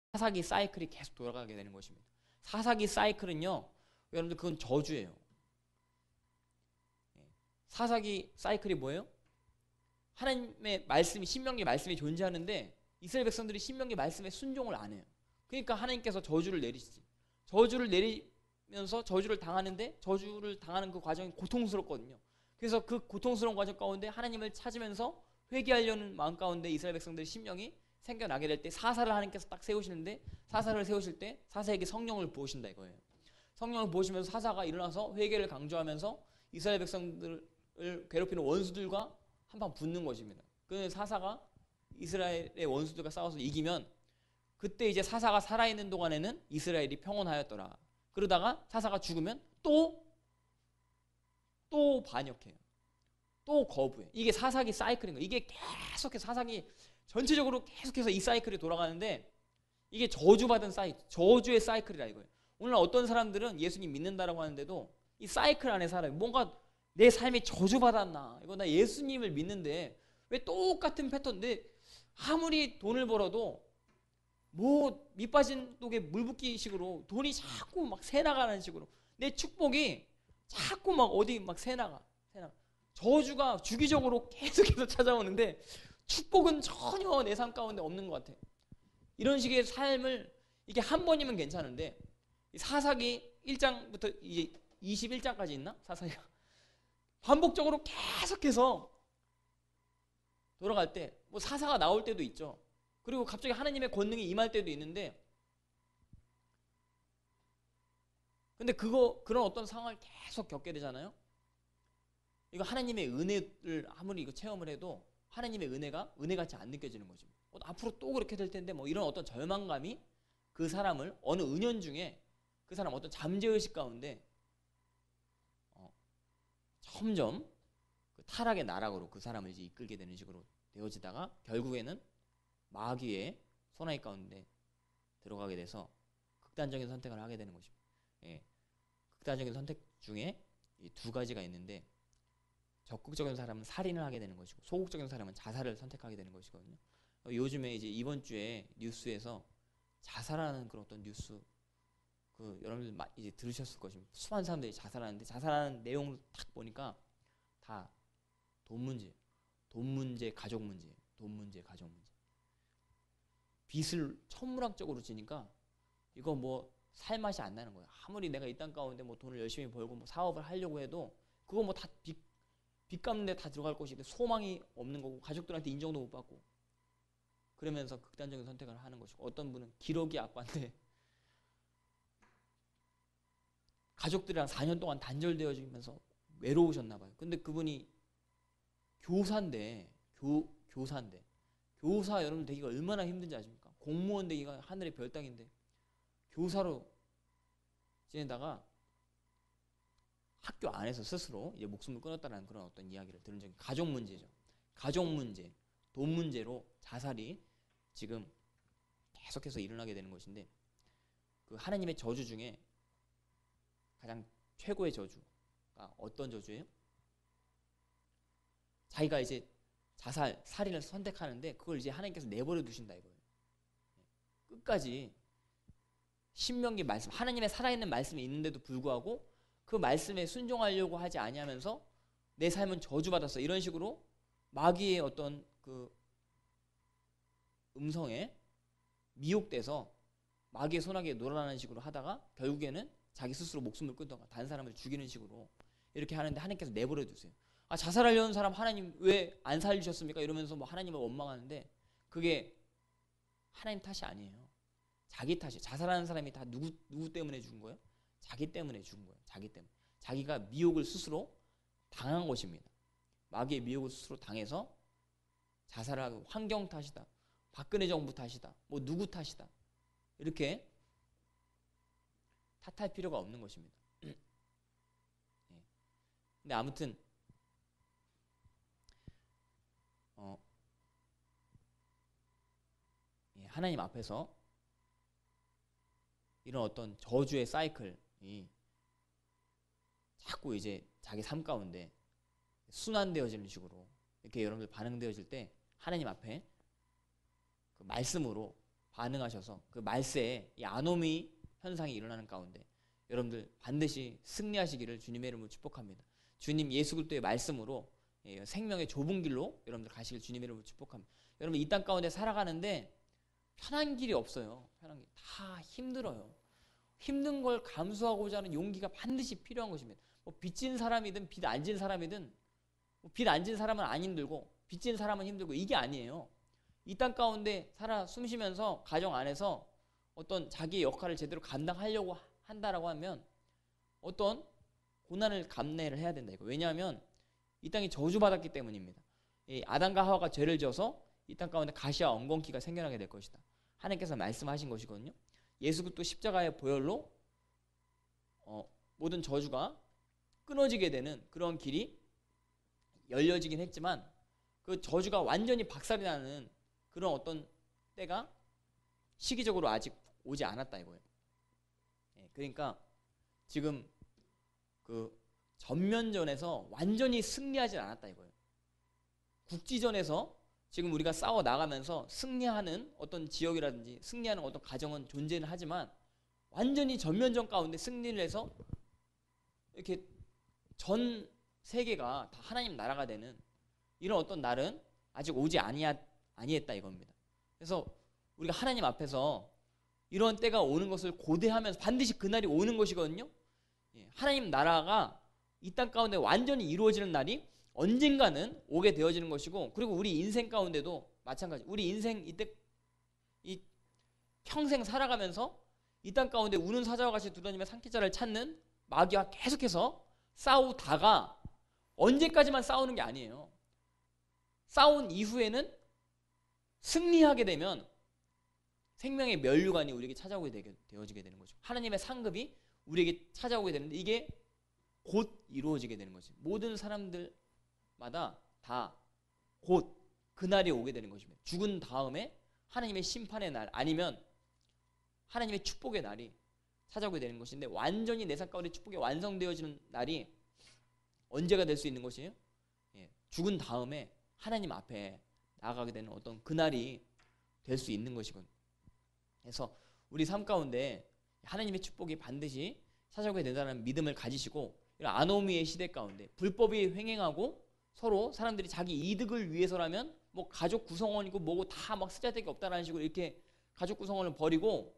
사사기 사이클이 계속 돌아가게 되는 것입니다. 사사기 사이클은요, 여러분들 그건 저주예요. 사사기 사이클이 뭐예요? 하나님의 말씀이, 신명기 말씀이 존재하는데 이스라엘 백성들이 신명기 말씀에 순종을 안 해요. 그러니까 하나님께서 저주를 내리시지. 저주를 내리면서 저주를 당하는데, 저주를 당하는 그 과정이 고통스럽거든요. 그래서 그 고통스러운 과정 가운데 하나님을 찾으면서 회개하려는 마음 가운데 이스라엘 백성들의 심령이 생겨나게 될 때 사사를 하나님께서 딱 세우시는데, 사사를 세우실 때 사사에게 성령을 부으신다 이거예요. 성령을 부으시면서 사사가 일어나서 회개를 강조하면서 이스라엘 백성들을 괴롭히는 원수들과 한판 붙는 것입니다. 그 사사가 이스라엘의 원수들과 싸워서 이기면, 그때 이제 사사가 살아있는 동안에는 이스라엘이 평온하였더라. 그러다가 사사가 죽으면 또 반역해요. 또 거부해. 이게 사사기 사이클인 거예요. 이게 계속해서 사사기 전체적으로 계속해서 이 사이클이 돌아가는데, 이게 저주받은 사이클, 저주의 사이클이라 이거예요. 오늘 어떤 사람들은 예수님 믿는다라고 하는데도 이 사이클 안에 살아요. 뭔가 내 삶이 저주받았나, 이거 나 예수님을 믿는데 왜 똑같은 패턴, 내 아무리 돈을 벌어도 뭐 밑빠진 독에 물 붓기 식으로 돈이 자꾸 막 새나가는 식으로 내 축복이 자꾸 막 어디 막 새나가. 저주가 주기적으로 계속해서 찾아오는데 축복은 전혀 내 삶 가운데 없는 것 같아. 이런 식의 삶을, 이게 한 번이면 괜찮은데 사사기 1장부터 이제 21장까지 있나? 사사기가 반복적으로 계속해서 돌아갈 때 뭐 사사가 나올 때도 있죠. 그리고 갑자기 하나님의 권능이 임할 때도 있는데, 근데 그런 어떤 상황을 계속 겪게 되잖아요. 이거 하나님의 은혜를 아무리 이거 체험을 해도 하나님의 은혜가 은혜같이 안 느껴지는 거죠. 앞으로 또 그렇게 될 텐데 뭐 이런 어떤 절망감이 그 사람을 어느 은연중에 그 사람 어떤 잠재의식 가운데 점점 그 타락의 나락으로 그 사람을 이제 이끌게 되는 식으로 되어지다가 결국에는 마귀의 소나기 가운데 들어가게 돼서 극단적인 선택을 하게 되는 것입니다. 예. 극단적인 선택 중에 이 두 가지가 있는데, 적극적인 사람은 살인을 하게 되는 것이고 소극적인 사람은 자살을 선택하게 되는 것이거든요. 요즘에 이제 이번 주에 뉴스에서 자살하는 그런 어떤 뉴스, 그 여러분들 이제 들으셨을 것입니다. 수많은 사람들이 자살하는데, 자살하는 내용을 딱 보니까 다 돈 문제, 가족 문제, 돈 문제, 가족 문제. 빚을 천문학적으로 지니까 이거 뭐 살맛이 안 나는 거예요. 아무리 내가 이 땅 가운데 뭐 돈을 열심히 벌고 뭐 사업을 하려고 해도 그거 뭐 다 빚 갚는데 다 들어갈 것인데 소망이 없는 거고, 가족들한테 인정도 못 받고, 그러면서 극단적인 선택을 하는 것이고, 어떤 분은 기러기 아빠인데 가족들이랑 4년 동안 단절되어지면서 외로우셨나 봐요. 근데 그분이 교사인데, 교사 여러분 되기가 얼마나 힘든지 아십니까? 공무원 되기가 하늘의 별 땅인데 교사로 지내다가 학교 안에서 스스로 이제 목숨을 끊었다는 그런 어떤 이야기를 들은 적이, 가족 문제죠. 가족 문제, 돈 문제로 자살이 지금 계속해서 일어나게 되는 것인데, 그 하나님의 저주 중에 가장 최고의 저주가 어떤 저주예요? 자기가 이제 자살, 살인을 선택하는데 그걸 이제 하나님께서 내버려 두신다 이거예요. 끝까지 신명기 말씀, 하나님의 살아있는 말씀이 있는데도 불구하고 그 말씀에 순종하려고 하지 아니하면서 내 삶은 저주받았어, 이런 식으로 마귀의 어떤 그 음성에 미혹돼서 마귀의 소나기에 놀아나는 식으로 하다가 결국에는 자기 스스로 목숨을 끊다가 다른 사람을 죽이는 식으로 이렇게 하는데 하나님께서 내버려 두세요. 아, 자살하려는 사람 하나님 왜 안 살리셨습니까? 이러면서 뭐 하나님을 원망하는데 그게 하나님 탓이 아니에요. 자기 탓이에요. 자살하는 사람이 다 누구 때문에 죽은 거예요? 자기 때문에 죽은 거예요. 자기 때문에. 자기가 미혹을 스스로 당한 것입니다. 마귀의 미혹을 스스로 당해서 자살을 하고, 환경 탓이다, 박근혜 정부 탓이다, 뭐 누구 탓이다, 이렇게 탓할 필요가 없는 것입니다. 근데 아무튼 하나님 앞에서 이런 어떤 저주의 사이클이 자꾸 이제 자기 삶 가운데 순환되어지는 식으로 이렇게 여러분들 반응되어질 때 하나님 앞에 그 말씀으로 반응하셔서 그 말세에 이 아노미 현상이 일어나는 가운데 여러분들 반드시 승리하시기를 주님의 이름으로 축복합니다. 주님 예수 그리스도의 말씀으로 생명의 좁은 길로 여러분들 가시길 주님의 이름으로 축복합니다. 여러분 이 땅 가운데 살아가는데 편한 길이 없어요. 편한 길. 다 힘들어요. 힘든 걸 감수하고자 하는 용기가 반드시 필요한 것입니다. 뭐 빚진 사람이든 빚 안 진 사람이든 빚 안 진 사람은 안 힘들고 빚진 사람은 힘들고 이게 아니에요. 이 땅 가운데 살아 숨쉬면서 가정 안에서 어떤 자기의 역할을 제대로 감당하려고 한다라고 하면 어떤 고난을 감내를 해야 된다 이거. 왜냐하면 이 땅이 저주받았기 때문입니다. 이 아담과 하와가 죄를 지어서 이 땅 가운데 가시와 엉겅퀴가 생겨나게 될 것이다. 하나님께서 말씀하신 것이거든요. 예수 그리스도 십자가의 보혈로 모든 저주가 끊어지게 되는 그런 길이 열려지긴 했지만 그 저주가 완전히 박살이 나는 그런 어떤 때가 시기적으로 아직 오지 않았다 이거예요. 그러니까 지금 그 전면전에서 완전히 승리하지 않았다 이거예요. 국지전에서 지금 우리가 싸워 나가면서 승리하는 어떤 지역이라든지 승리하는 어떤 가정은 존재는 하지만 완전히 전면전 가운데 승리를 해서 이렇게 전 세계가 다 하나님 나라가 되는 이런 어떤 날은 아직 오지 아니했다 이겁니다. 그래서 우리가 하나님 앞에서 이런 때가 오는 것을 고대하면서 반드시 그날이 오는 것이거든요. 하나님 나라가 이 땅 가운데 완전히 이루어지는 날이 언젠가는 오게 되어지는 것이고, 그리고 우리 인생 가운데도 마찬가지. 우리 인생 이때 이 평생 살아가면서 이 땅 가운데 우는 사자와 같이 두드러지며 산기자를 찾는 마귀와 계속해서 싸우다가 언제까지만 싸우는 게 아니에요. 싸운 이후에는 승리하게 되면 생명의 면류관이 우리에게 찾아오게 되어지게 되는 거죠. 하나님의 상급이 우리에게 찾아오게 되는데 이게 곧 이루어지게 되는 거지. 모든 사람들마다 다 곧 그날이 오게 되는 것입니다. 죽은 다음에 하나님의 심판의 날 아니면 하나님의 축복의 날이 찾아오게 되는 것인데, 완전히 내 삶 가운데 축복이 완성되어지는 날이 언제가 될 수 있는 것이에요? 죽은 다음에 하나님 앞에 나아가게 되는 어떤 그날이 될 수 있는 것이거든요. 그래서 우리 삶 가운데 하나님의 축복이 반드시 찾아오게 된다는 믿음을 가지시고, 이런 아노미의 시대 가운데 불법이 횡행하고 서로 사람들이 자기 이득을 위해서라면 뭐 가족 구성원이고 뭐고 다 막 쓰잘데기 없다라는 식으로 이렇게 가족 구성원을 버리고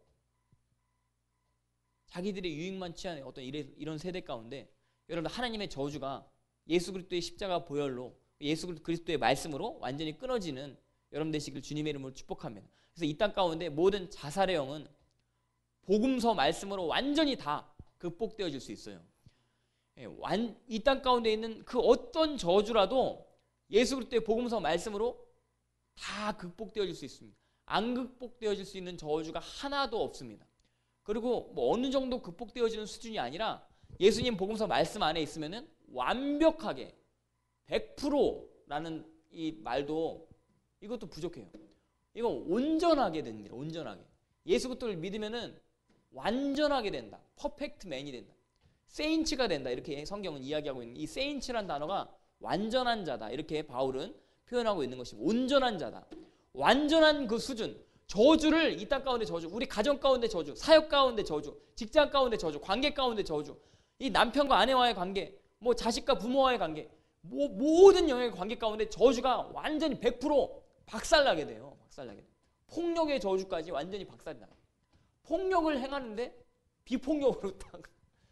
자기들의 유익만 취하는 어떤 이런 세대 가운데 여러분 하나님의 저주가 예수 그리스도의 십자가 보혈로 예수 그리스도의 말씀으로 완전히 끊어지는 여러분 되시길 주님의 이름으로 축복합니다. 그래서 이 땅 가운데 모든 자살의 영은 복음서 말씀으로 완전히 다 극복되어질 수 있어요. 이 땅 가운데 있는 그 어떤 저주라도 예수 그리스도의 복음서 말씀으로 다 극복되어질 수 있습니다. 안 극복되어질 수 있는 저주가 하나도 없습니다. 그리고 뭐 어느 정도 극복되어지는 수준이 아니라 예수님 복음서 말씀 안에 있으면은 완벽하게 100%라는 이 말도 이것도 부족해요. 이거 온전하게 됩니다. 온전하게. 예수 그리스도를 믿으면은 완전하게 된다. 퍼펙트 맨이 된다. 세인츠가 된다. 이렇게 성경은 이야기하고 있는 이 세인츠란 단어가 완전한 자다. 이렇게 바울은 표현하고 있는 것입니다. 온전한 자다. 완전한 그 수준. 저주를 이 땅 가운데 저주, 우리 가정 가운데 저주, 사역 가운데 저주, 직장 가운데 저주, 관계 가운데 저주, 이 남편과 아내와의 관계, 뭐 자식과 부모와의 관계, 뭐 모든 영역의 관계 가운데 저주가 완전히 100% 박살나게 돼요. 박살나게 돼요. 폭력의 저주까지 완전히 박살이 나요. 폭력을 행하는데 비폭력으로 딱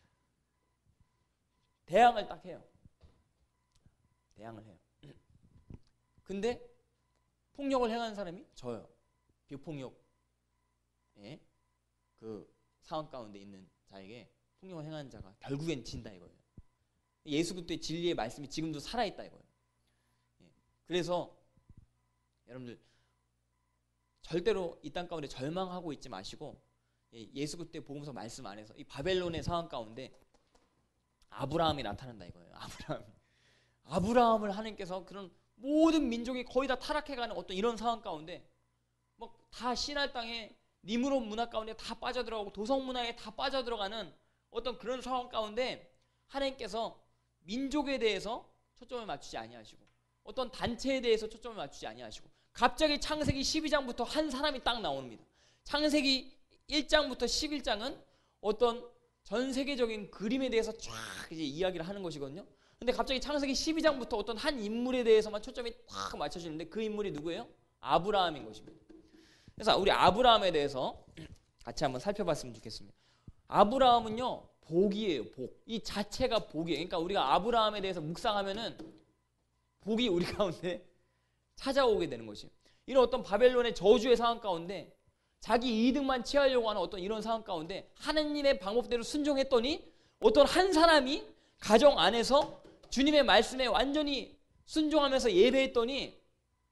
대항을 딱 해요. 대항을 해요. 근데 폭력을 행하는 사람이 저요. 비폭력의 그 상황 가운데 있는 자에게 폭력을 행하는 자가 결국엔 진다 이거예요. 예수 그리스도의 진리의 말씀이 지금도 살아있다 이거예요. 그래서 여러분들 절대로 이 땅 가운데 절망하고 있지 마시고 예수 그리스도의 복음서 말씀 안에서 이 바벨론의 상황 가운데 아브라함이 나타난다 이거예요. 아브라함을 하나님께서 그런 모든 민족이 거의 다 타락해가는 어떤 이런 상황 가운데 막 다 신할 땅에 니므롯 문화 가운데 다 빠져들어가고 도성 문화에 다 빠져들어가는 어떤 그런 상황 가운데 하나님께서 민족에 대해서 초점을 맞추지 아니하시고 어떤 단체에 대해서 초점을 맞추지 아니하시고 갑자기 창세기 12장부터 한 사람이 딱 나옵니다. 창세기 1장부터 11장은 어떤 전 세계적인 그림에 대해서 쫙 이제 이야기를 하는 것이거든요. 근데 갑자기 창세기 12장부터 어떤 한 인물에 대해서만 초점이 탁 맞춰지는데 그 인물이 누구예요? 아브라함인 것입니다. 그래서 우리 아브라함에 대해서 같이 한번 살펴봤으면 좋겠습니다. 아브라함은요, 복이에요, 복. 이 자체가 복이에요. 그러니까 우리가 아브라함에 대해서 묵상하면은 복이 우리 가운데 찾아오게 되는 것이에요. 이런 어떤 바벨론의 저주의 상황 가운데 자기 이득만 취하려고 하는 어떤 이런 상황 가운데 하나님의 방법대로 순종했더니 어떤 한 사람이 가정 안에서 주님의 말씀에 완전히 순종하면서 예배했더니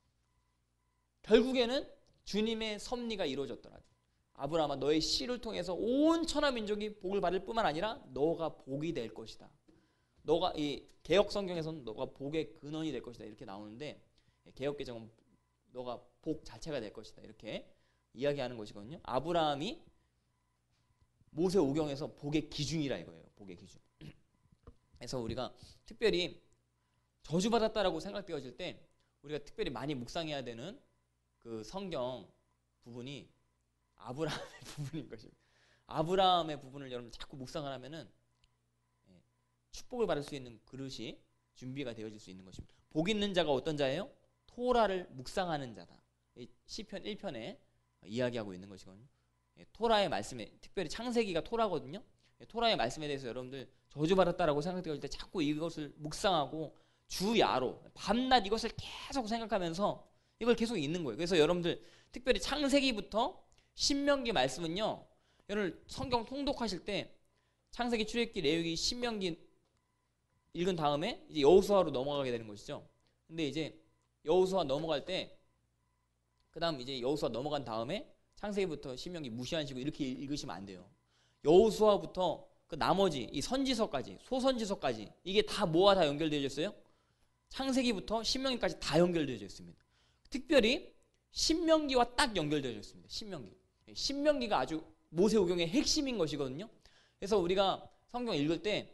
결국에는 주님의 섭리가 이루어졌더라. 아브라함아, 너의 씨를 통해서 온 천하 민족이 복을 받을 뿐만 아니라 너가 복이 될 것이다. 너가 이 개역 성경에서는 너가 복의 근원이 될 것이다 이렇게 나오는데 개역 개정은 너가 복 자체가 될 것이다 이렇게 이야기하는 것이거든요. 아브라함이 모세 오경에서 복의 기준이라 이거예요. 복의 기준. 그래서 우리가 특별히 저주받았다라고 생각되어질 때 우리가 특별히 많이 묵상해야 되는 그 성경 부분이 아브라함의 부분인 것입니다. 아브라함의 부분을 여러분 자꾸 묵상을 하면은 축복을 받을 수 있는 그릇이 준비가 되어질 수 있는 것입니다. 복 있는 자가 어떤 자예요? 토라를 묵상하는 자다. 시편 1편에 이야기하고 있는 것이거든요. 토라의 말씀에 특별히 창세기가 토라거든요. 토라의 말씀에 대해서 여러분들 저주받았다라고 생각되어질 때 자꾸 이것을 묵상하고 주야로 밤낮 이것을 계속 생각하면서 이걸 계속 읽는 거예요. 그래서 여러분들 특별히 창세기부터 신명기 말씀은요, 여러분 성경 통독하실 때 창세기, 출애굽기, 레위기, 신명기 읽은 다음에 이제 여호수아로 넘어가게 되는 것이죠. 근데 이제 여호수아 넘어갈 때 그다음 이제 여호수아 넘어간 다음에 창세기부터 신명기 무시하시고 이렇게 읽으시면 안 돼요. 여호수아부터 그 나머지 이 선지서까지 소선지서까지 이게 다 뭐와 다 연결되어 있어요? 창세기부터 신명기까지 다 연결되어 있습니다. 특별히 신명기와 딱 연결되어 있습니다. 신명기가 아주 모세오경의 핵심인 것이거든요. 그래서 우리가 성경 읽을 때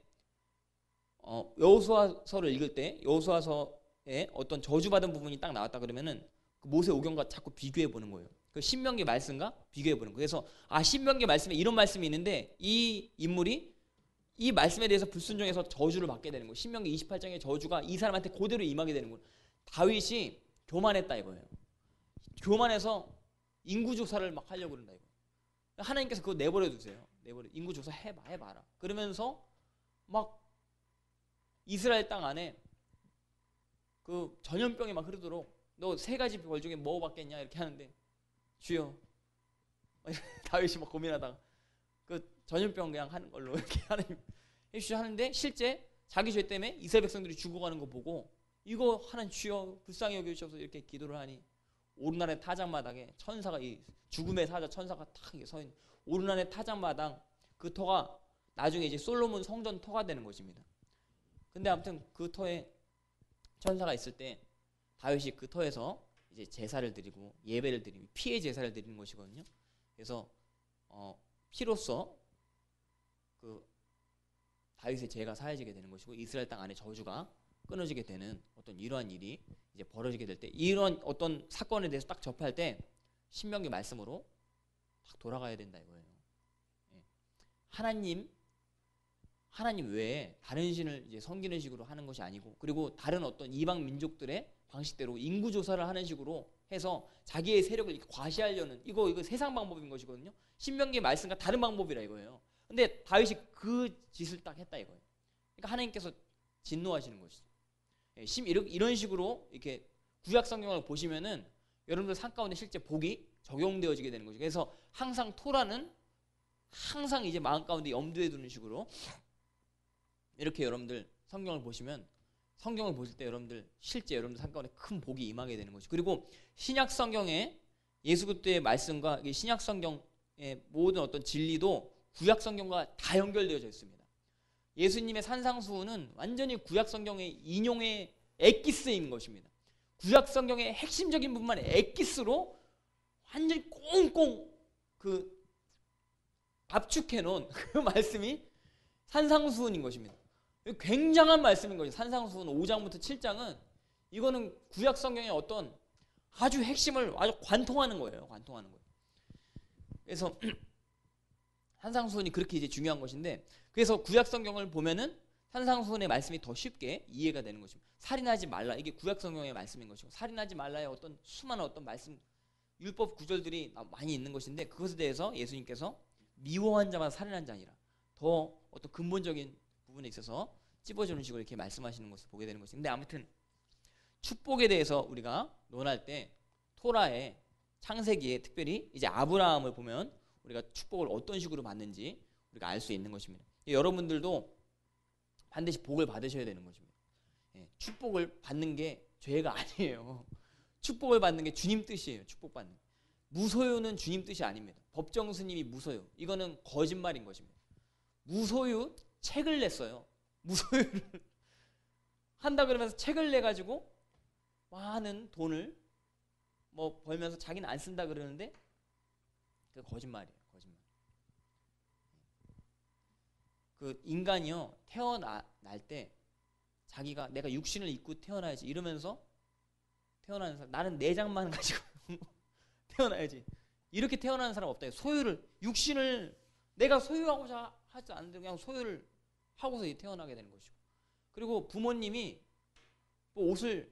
여호수아서를 읽을 때 여호수아서에 어떤 저주받은 부분이 딱 나왔다 그러면은 그 모세오경과 자꾸 비교해 보는 거예요. 그 신명기 말씀과 비교해 보는 거예요. 그래서 신명기 말씀에 이런 말씀이 있는데 이 인물이 이 말씀에 대해서 불순종해서 저주를 받게 되는 거예요. 신명기 28장의 저주가 이 사람한테 그대로 임하게 되는 거예요. 다윗이 교만했다 이거예요. 교만해서 인구조사를 막 하려고 그런다 이거예요. 하나님께서 그거 내버려 두세요. 인구조사 해봐라. 그러면서 막 이스라엘 땅 안에 그 전염병이 막 흐르도록 너 세 가지 벌 중에 뭐 받겠냐 이렇게 하는데 주여 다윗이 막 고민하다가 그 전염병 그냥 하는 걸로 이렇게 하나님 해주셔 하는데 실제 자기 죄 때문에 이스라엘 백성들이 죽어가는 거 보고 이거 하나님 주여 불쌍히 여겨주셔서 이렇게 기도를 하니 오르날의 타작마당에 천사가 이 죽음의 사자 천사가 탁 서 있는 오르날의 타작마당 그 터가 나중에 이제 솔로몬 성전 터가 되는 것입니다. 근데 아무튼 그 터에 천사가 있을 때 다윗이 그 터에서 이제 제사를 드리고 예배를 드리고 피의 제사를 드리는 것이거든요. 그래서 피로써 그 다윗의 죄가 사해지게 되는 것이고 이스라엘 땅 안에 저주가 끊어지게 되는 어떤 이러한 일이 이제 벌어지게 될 때 이런 어떤 사건에 대해서 딱 접할 때 신명기 말씀으로 딱 돌아가야 된다 이거예요. 하나님 외에 다른 신을 이제 섬기는 식으로 하는 것이 아니고 그리고 다른 어떤 이방 민족들의 방식대로 인구 조사를 하는 식으로 해서 자기의 세력을 과시하려는 이거 세상 방법인 것이거든요. 신명기 말씀과 다른 방법이라 이거예요. 근데 다윗이 그 짓을 딱 했다 이거예요. 그러니까 하나님께서 진노하시는 것이죠. 이런 식으로 이렇게 구약 성경을 보시면은 여러분들 삶 가운데 실제 복이 적용되어지게 되는 거죠. 그래서 항상 토라는 항상 이제 마음 가운데 염두에 두는 식으로 이렇게 여러분들 성경을 보시면 성경을 보실 때 여러분들 실제 여러분들 삶 가운데 큰 복이 임하게 되는 것이죠. 그리고 신약 성경에 예수 그리스도의 말씀과 신약 성경의 모든 어떤 진리도 구약 성경과 다 연결되어져 있습니다. 예수님의 산상수훈은 완전히 구약 성경의 인용의 엑기스인 것입니다. 구약 성경의 핵심적인 부분만 엑기스로 완전히 꽁꽁 그 압축해 놓은 그 말씀이 산상수훈인 것입니다. 굉장한 말씀인 거죠. 산상수훈 5장부터 7장은 이거는 구약 성경의 어떤 아주 핵심을 아주 관통하는 거예요. 관통하는 거예요. 그래서 산상수훈이 그렇게 이제 중요한 것인데, 그래서 구약 성경을 보면은 산상수훈의 말씀이 더 쉽게 이해가 되는 것입니다. 살인하지 말라, 이게 구약 성경의 말씀인 것이고, 살인하지 말라의 어떤 수많은 어떤 말씀, 율법 구절들이 많이 있는 것인데, 그것에 대해서 예수님께서 미워한 자마다 살인한 자 아니라 더 어떤 근본적인 부분에 있어서 찝어주는 식으로 이렇게 말씀하시는 것을 보게 되는 것인데, 아무튼 축복에 대해서 우리가 논할 때 토라의 창세기에 특별히 이제 아브라함을 보면 우리가 축복을 어떤 식으로 받는지 우리가 알 수 있는 것입니다. 여러분들도 반드시 복을 받으셔야 되는 것입니다. 축복을 받는 게 죄가 아니에요. 축복을 받는 게 주님 뜻이에요. 축복받는. 무소유는 주님 뜻이 아닙니다. 법정 스님이 무소유, 이거는 거짓말인 것입니다. 무소유 책을 냈어요. 무소유를 한다 그러면서 책을 내가지고 많은 돈을 뭐 벌면서 자기는 안 쓴다 그러는데 그 거짓말이에요. 거짓말. 그 인간이요, 태어날 때 자기가 내가 육신을 입고 태어나야지 이러면서 태어나는 사람, 나는 내장만 가지고 태어나야지 이렇게 태어나는 사람 없다. 소유를, 육신을 내가 소유하고자 하지 않는데 그냥 소유를 하고서 태어나게 되는 것이고, 그리고 부모님이 뭐 옷을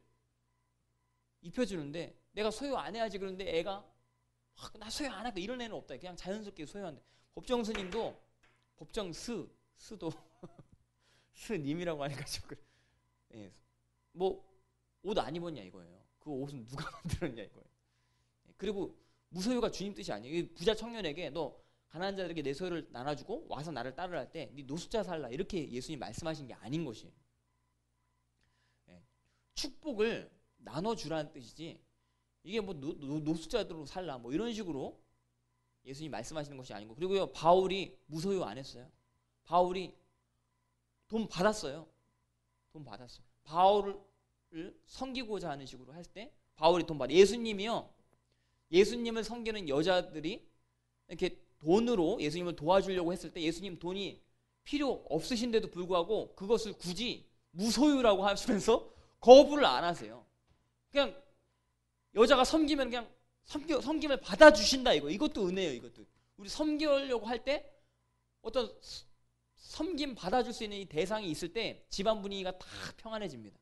입혀주는데 내가 소유 안 해야지 그러는데 애가 나 소유 안 할까 이런 애는 없다. 그냥 자연스럽게 소유한대. 법정 스님도 법정 스도 스님이라고 하니까 좀 그래. 예. 뭐 옷 안 입었냐 이거예요. 그 옷은 누가 만들었냐 이거예요. 그리고 무소유가 주님 뜻이 아니에요. 부자 청년에게 너 가난한 자들에게 내 소유를 나눠주고 와서 나를 따르라 할 때 네 노숙자 살라 이렇게 예수님 말씀하신 게 아닌 것이에요. 예. 축복을 나눠주라는 뜻이지 이게 뭐 노숙자들로 살라 뭐 이런 식으로 예수님 말씀하시는 것이 아니고, 그리고요 바울이 무소유 안 했어요. 바울이 돈 받았어요. 돈 받았어요. 바울을 섬기고자 하는 식으로 할 때 바울이 돈 받아. 예수님이요, 예수님을 섬기는 여자들이 이렇게 돈으로 예수님을 도와주려고 했을 때 예수님 돈이 필요 없으신데도 불구하고 그것을 굳이 무소유라고 하시면서 거부를 안 하세요. 그냥 여자가 섬기면 그냥 섬김을 받아주신다. 이것도 은혜예요. 이것도 우리 섬기려고 할 때 어떤 섬김 받아줄 수 있는 이 대상이 있을 때 집안 분위기가 다 평안해집니다.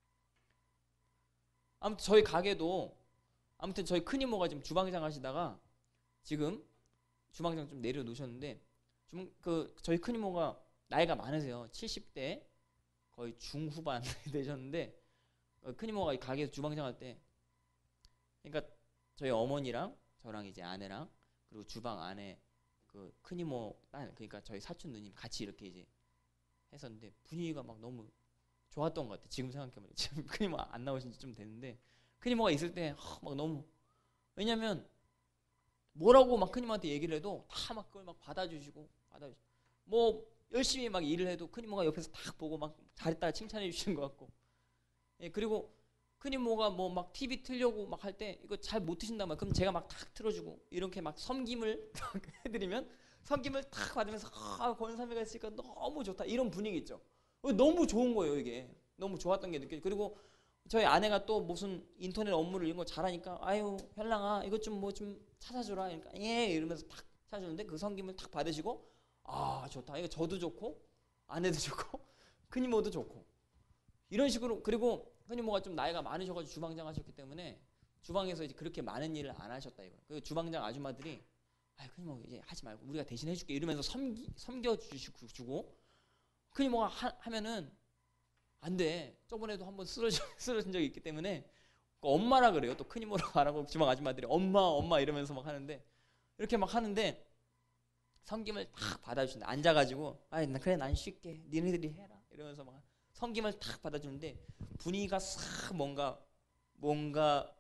아무튼 저희 가게도, 아무튼 저희 큰 이모가 지금 주방장 하시다가 지금 주방장 좀 내려놓으셨는데, 저희 큰 이모가 나이가 많으세요. 70대 거의 중후반 되셨는데, 큰 이모가 이 가게에서 주방장 할 때, 그러니까 저희 어머니랑 저랑 이제 아내랑 그리고 주방 안에 그 큰 이모 딸, 그러니까 저희 사촌 누님 같이 이렇게 이제 했었는데 분위기가 막 너무 좋았던 것 같아. 지금 생각해보면 지금 큰 이모 안 나오신 지 좀 됐는데 큰 이모가 있을 때 막 너무, 왜냐면 뭐라고 막 큰 이모한테 얘기를 해도 다 막 그걸 막 받아주시고 뭐 열심히 막 일을 해도 큰 이모가 옆에서 딱 보고 막 잘했다 칭찬해 주시는 것 같고, 예, 그리고 큰 이모가 뭐 막 TV 틀려고 막 할 때 이거 잘 못 트신단 말이야. 그럼 제가 막 탁 틀어주고 이렇게 막 섬김을 해드리면 섬김을 탁 받으면서 권사미가 있으니까 너무 좋다 이런 분위기 있죠. 너무 좋은 거예요. 이게 너무 좋았던 게 느껴져. 그리고 저희 아내가 또 무슨 인터넷 업무를 이런 거 잘하니까 아유 현랑아 이것 좀 뭐 좀 찾아주라. 그러니까 예 이러면서 탁 찾아주는데 그 섬김을 탁 받으시고 아 좋다. 이거 저도 좋고 아내도 좋고 큰 이모도 좋고 이런 식으로. 그리고 큰 이모가 좀 나이가 많으셔가지고 주방장 하셨기 때문에 주방에서 이제 그렇게 많은 일을 안 하셨다 이거예요. 그 주방장 아줌마들이 큰 이모 이제 하지 말고 우리가 대신 해줄게 이러면서 섬겨주고, 큰 이모가 하면은 안 돼. 저번에도 한번 쓰러진 적이 있기 때문에 엄마라 그래요. 또 큰 이모라고 안 하고 주방 아줌마들이 엄마 이러면서 막 하는데, 이렇게 막 하는데 섬김을 탁 받아주신다. 앉아가지고 그래 난 쉴게 니네들이 해라 이러면서 막 섬김을 탁 받아주는데 분위기가 싹 뭔가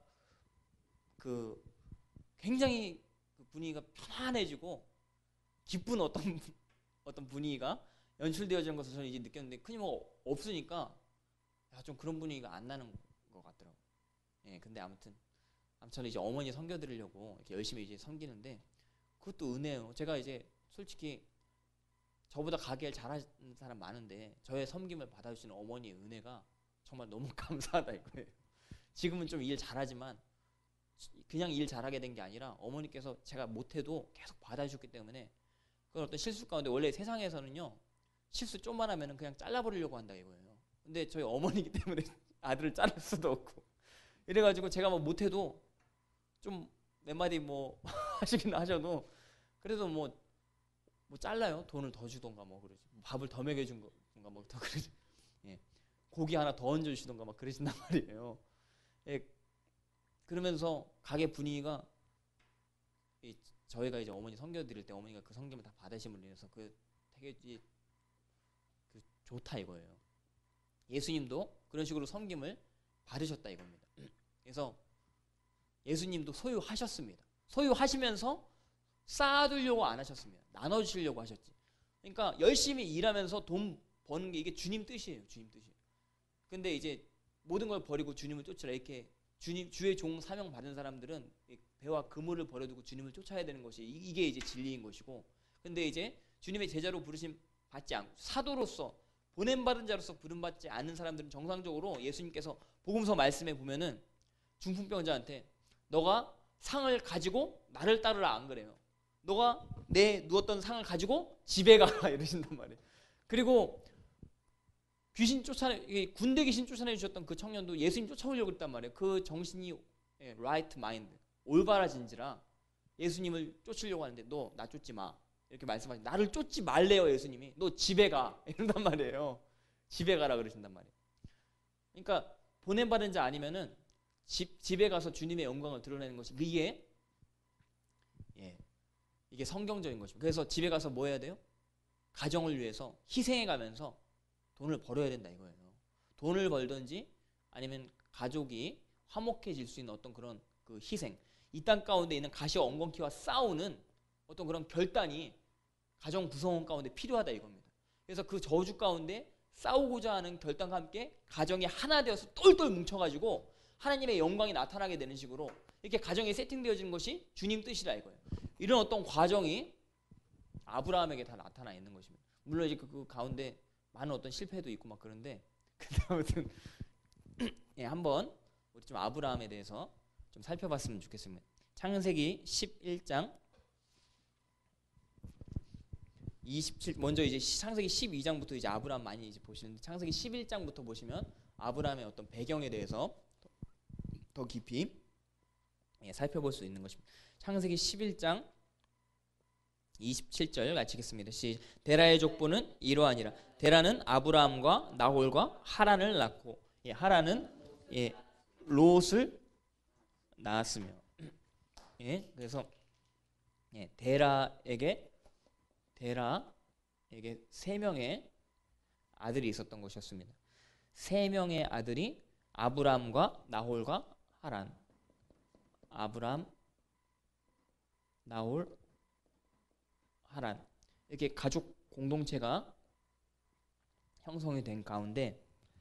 그 굉장히 그 분위기가 편안해지고 기쁜 어떤 분위기가 연출되어지는 것을 저는 이제 느꼈는데, 큰 이모가 없으니까 좀 그런 분위기가 안 나는 것 같더라고요. 예, 근데 아무튼 저는 이제 어머니 섬겨드리려고 이렇게 열심히 이제 섬기는데 그것도 은혜예요. 제가 이제 솔직히 저보다 가게를 잘하는 사람 많은데 저의 섬김을 받아주시는 어머니의 은혜가 정말 너무 감사하다 이거예요. 지금은 좀 일 잘하지만 그냥 일 잘하게 된 게 아니라 어머니께서 제가 못해도 계속 받아주셨기 때문에 그런 어떤 실수 가운데 원래 세상에서는요 실수 좀만 하면은 그냥 잘라버리려고 한다 이거예요. 근데 저희 어머니기 때문에 아들을 자를 수도 없고 이래가지고 제가 뭐 못해도 좀 몇 마디 뭐 하시긴 하셔도 그래도 뭐 잘라요. 돈을 더 주던가 뭐 그러지. 밥을 더 먹여준 건가 뭐 더 그러지. 예. 고기 하나 더 얹어주시던가 막 그러신단 말이에요. 예. 그러면서 가게 분위기가 저희가 이제 어머니 섬겨 드릴 때 어머니가 그 섬김을 다 받으심으로 인해서 그 되게 그 좋다 이거예요. 예수님도 그런 식으로 섬김을 받으셨다 이겁니다. 그래서 예수님도 소유하셨습니다. 소유하시면서 쌓아두려고 안 하셨습니다. 나눠주시려고 하셨지. 그러니까 열심히 일하면서 돈 버는 게 이게 주님 뜻이에요. 주님 뜻이. 근데 이제 모든 걸 버리고 주님을 쫓으라 이렇게 주의 종 사명 받은 사람들은 배와 그물을 버려두고 주님을 쫓아야 되는 것이 이게 이제 진리인 것이고, 근데 이제 주님의 제자로 부르심 받지 않고 사도로서 보냄받은 자로서 부름받지 않는 사람들은 정상적으로 예수님께서 복음서 말씀에 보면은 중풍병자한테 너가 상을 가지고 나를 따르라 안 그래요. 너가 내 누웠던 상을 가지고 집에 가라 이러신단 말이에요. 그리고 군대 귀신 쫓아내 주셨던 그 청년도 예수님 쫓아오려고 했단 말이에요. 그 정신이 right mind 올바라진지라 예수님을 쫓으려고 하는데 너 나 쫓지 마 이렇게 말씀하시. 나를 쫓지 말래요 예수님이. 너 집에 가 이런단 말이에요. 집에 가라 그러신단 말이에요. 그러니까 보냄받은 자 아니면은 집에 가서 주님의 영광을 드러내는 것이 이게 성경적인 것입니다. 그래서 집에 가서 뭐 해야 돼요? 가정을 위해서 희생해 가면서 돈을 벌어야 된다 이거예요. 돈을 벌든지 아니면 가족이 화목해질 수 있는 어떤 그런 그 희생, 이 땅 가운데 있는 가시와 엉겅퀴와 싸우는 어떤 그런 결단이 가정 구성원 가운데 필요하다 이겁니다. 그래서 그 저주 가운데 싸우고자 하는 결단과 함께 가정이 하나 되어서 똘똘 뭉쳐가지고 하나님의 영광이 나타나게 되는 식으로 이렇게 가정이 세팅되어지는 것이 주님 뜻이라 이거예요. 이런 어떤 과정이 아브라함에게 다 나타나 있는 것입니다. 물론 이제 그 가운데 많은 어떤 실패도 있고 막 그런데 아무튼 한번 우리 좀 아브라함에 대해서 좀 살펴봤으면 좋겠습니다. 창세기 11장 27 먼저 이제 창세기 12장부터 이제 아브라함 많이 이제 보시는데 창세기 11장부터 보시면 아브라함의 어떤 배경에 대해서 더 깊이 살펴볼 수 있는 것입니다. 창세기 11장 27절 같이 읽겠습니다. 데라의 족보는 이러하니라. 데라는 아브라함과 나홀과 하란을 낳고 하란은 롯을 낳았으며 그래서 데라에게 세 명의 아들이 있었던 것이었습니다. 세 명의 아들이 아브라함과 나홀과 하란. 아브라함, 나홀, 하란. 이렇게 가족 공동체가 형성이 된 가운데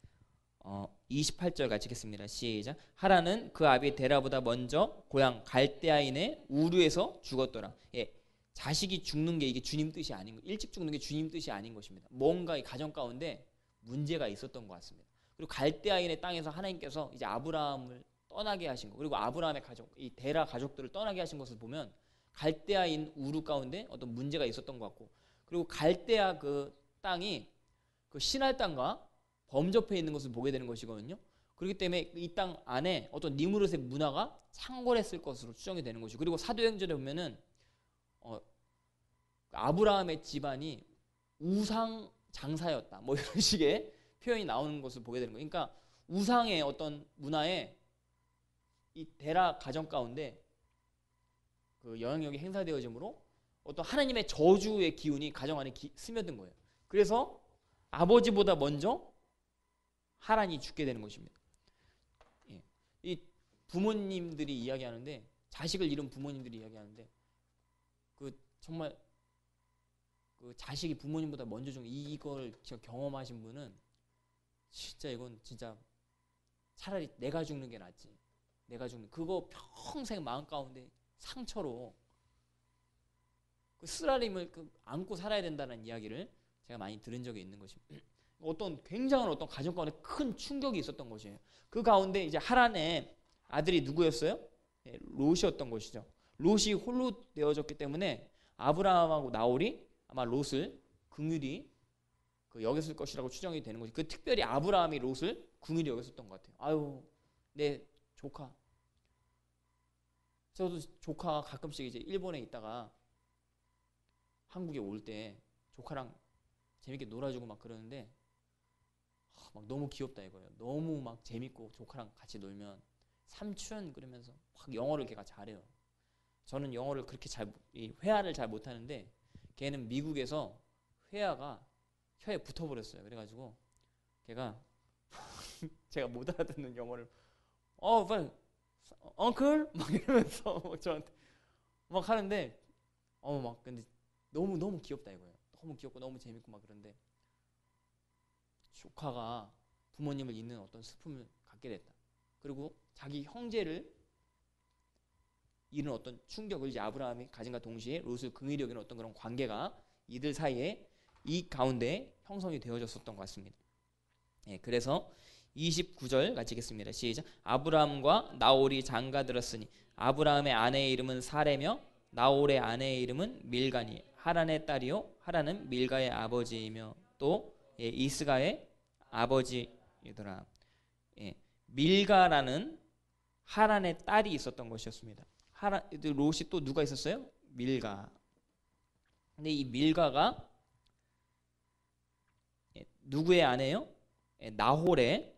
28절 같이 읽겠습니다. 시작. 하란은 그 아비 데라보다 먼저 고향 갈대아인의 우르에서 죽었더라. 자식이 죽는 게 이게 주님 뜻이 아닌 거, 일찍 죽는 게 주님 뜻이 아닌 것입니다. 뭔가 이 가정 가운데 문제가 있었던 것 같습니다. 그리고 갈대아인의 땅에서 하나님께서 이제 아브라함을 떠나게 하신 거, 그리고 아브라함의 가족, 이 데라 가족들을 떠나게 하신 것을 보면 갈대아인 우르 가운데 어떤 문제가 있었던 것 같고, 그리고 갈대아 그 땅이 그 신할 땅과 범접해 있는 것을 보게 되는 것이거든요. 그렇기 때문에 이 땅 안에 어떤 니무롯의 문화가 창궐했을 것으로 추정이 되는 것이고, 그리고 사도행전에 보면은 아브라함의 집안이 우상 장사였다 뭐 이런 식의 표현이 나오는 것을 보게 되는 거예요. 그러니까 우상의 어떤 문화에 이 데라 가정 가운데 그 영향력이 행사되어지므로 어떤 하나님의 저주의 기운이 가정 안에 스며든 거예요. 그래서 아버지보다 먼저 하란이 죽게 되는 것입니다. 이 부모님들이 이야기하는데, 자식을 잃은 부모님들이 이야기하는데, 그 정말 그 자식이 부모님보다 먼저 죽는 이걸 경험하신 분은 진짜 이건 진짜 차라리 내가 죽는 게 낫지. 내가 죽는 그거 평생 마음 가운데 상처로 그 쓰라림을 안고 살아야 된다는 이야기를 제가 많이 들은 적이 있는 것입니다. 어떤 굉장한 어떤 가정 가운데 큰 충격이 있었던 것이에요. 그 가운데 이제 하란의 아들이 누구였어요? 롯이었던 것이죠. 롯이 홀로 되어졌기 때문에 아브라함하고 나홀이 아마 롯을 긍휼히 여겼을 것이라고 추정이 되는 거죠. 특별히 아브라함이 롯을 긍휼히 여겼었던 것 같아요. 아유, 내 조카. 저도 조카가 가끔씩 이제 일본에 있다가 한국에 올 때 조카랑 재밌게 놀아주고 막 그러는데 막 너무 귀엽다 이거예요. 너무 막 재밌고 조카랑 같이 놀면 삼촌 그러면서 막 영어를 걔가 잘해요. 저는 영어를 그렇게 회화를 잘 못하는데 걔는 미국에서 회화가 혀에 붙어버렸어요. 그래가지고 걔가 제가 못 알아듣는 영어를 빨리 엉클 막 이러면서 막 저한테 막 하는데 막 근데 너무 귀엽다 이거예요. 너무 귀엽고 너무 재밌고 막 그런데 조카가 부모님을 잊는 어떤 슬픔을 갖게 됐다. 그리고 자기 형제를 잃은 어떤 충격을 이제 아브라함이 가진과 동시에 롯을 긍휼히 여기는 어떤 그런 관계가 이들 사이에 이 가운데 형성이 되어졌었던 것 같습니다. 그래서 29절 같이 읽겠습니다. 시작. 아브라함과 나홀이 장가들었으니 아브라함의 아내의 이름은 사레며 나홀의 아내의 이름은 밀가니 하란의 딸이요 하란은 밀가의 아버지이며 또 이스가의 아버지이더라. 밀가라는 하란의 딸이 있었던 것이었습니다. 롯이 또 누가 있었어요? 밀가. 근데 이 밀가가 누구의 아내요? 나홀의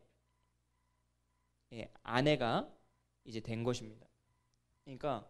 아내가 이제 된 것입니다. 그러니까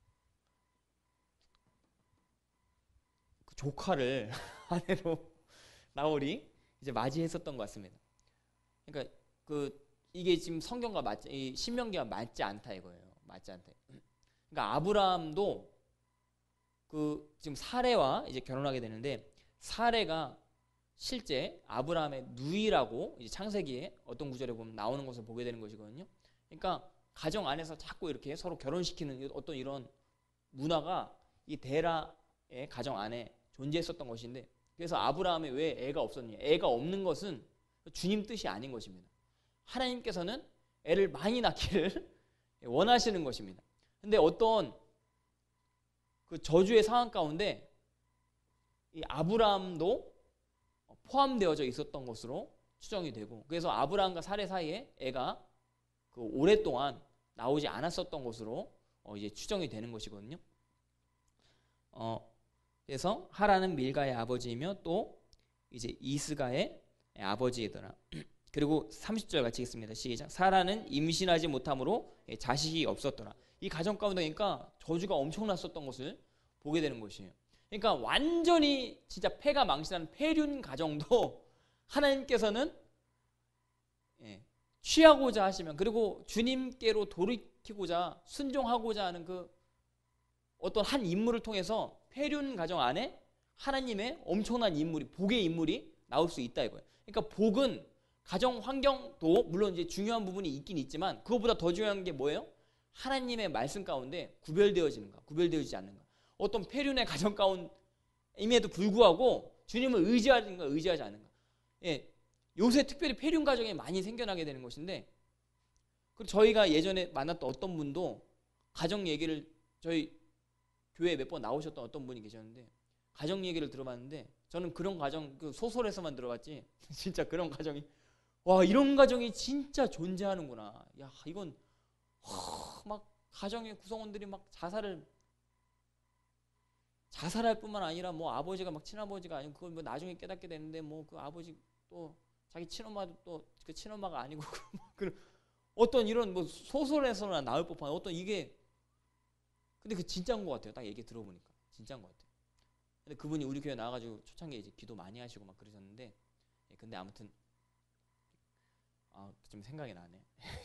그 조카를 아내로 나홀이 이제 맞이했었던 것 같습니다. 그러니까 이게 지금 성경과 이 신명기와 맞지 않다 이거예요. 맞지 않다. 그러니까 아브라함도 지금 사레와 이제 결혼하게 되는데 사레가 실제 아브라함의 누이라고 이제 창세기에 어떤 구절에 보면 나오는 것을 보게 되는 것이거든요. 그러니까 가정 안에서 자꾸 이렇게 서로 결혼시키는 어떤 이런 문화가 이 데라의 가정 안에 존재했었던 것인데 그래서 아브라함에 왜 애가 없었냐? 애가 없는 것은 주님 뜻이 아닌 것입니다. 하나님께서는 애를 많이 낳기를 원하시는 것입니다. 근데 어떤 그 저주의 상황 가운데 이 아브라함도 포함되어져 있었던 것으로 추정이 되고 그래서 아브라함과 사레 사이에 애가 오랫동안 나오지 않았었던 것으로 이제 추정이 되는 것이거든요. 그래서 하란은 밀가의 아버지이며 또 이제 이스가의 아버지이더라. 그리고 30절 같이 읽겠습니다. 시작. 사라는 임신하지 못함으로 자식이 없었더라. 이 가정 가운데 그러니까 저주가 엄청났었던 것을 보게 되는 것이에요. 그러니까 완전히 진짜 폐가 망신하는 폐륜 가정도 하나님께서는 취하고자 하시면 그리고 주님께로 돌이키고자 순종하고자 하는 그 어떤 한 인물을 통해서 폐륜 가정 안에 하나님의 엄청난 인물이 복의 인물이 나올 수 있다 이거예요. 그러니까 복은 가정 환경도 물론 이제 중요한 부분이 있긴 있지만 그것보다 더 중요한 게 뭐예요? 하나님의 말씀 가운데 구별되어지는가, 구별되어지지 않는가. 어떤 폐륜의 가정 가운임에도 불구하고 주님을 의지하는가, 의지하지 않는가. 요새 특별히 폐륜 가정이 많이 생겨나게 되는 것인데, 그리고 저희가 예전에 만났던 어떤 분도 가정 얘기를 저희 교회에 몇 번 나오셨던 어떤 분이 계셨는데 가정 얘기를 들어봤는데 저는 그런 가정 소설에서만 들어봤지 진짜 그런 가정이 와 이런 가정이 진짜 존재하는구나. 야 이건 막 가정의 구성원들이 막 자살할 뿐만 아니라 뭐 아버지가 막 친아버지가 아니고 그걸 뭐 나중에 깨닫게 되는데 뭐 그 아버지 또 자기 친엄마도 또 그 친엄마가 아니고 그런 어떤 이런 뭐 소설에서나 나올 법한 어떤 이게 근데 그 진짜인 것 같아요. 딱 얘기 들어보니까 진짜인 것 같아요. 근데 그분이 우리 교회 나와가지고 초창기에 이제 기도 많이 하시고 막 그러셨는데 근데 아무튼 좀 생각이 나네.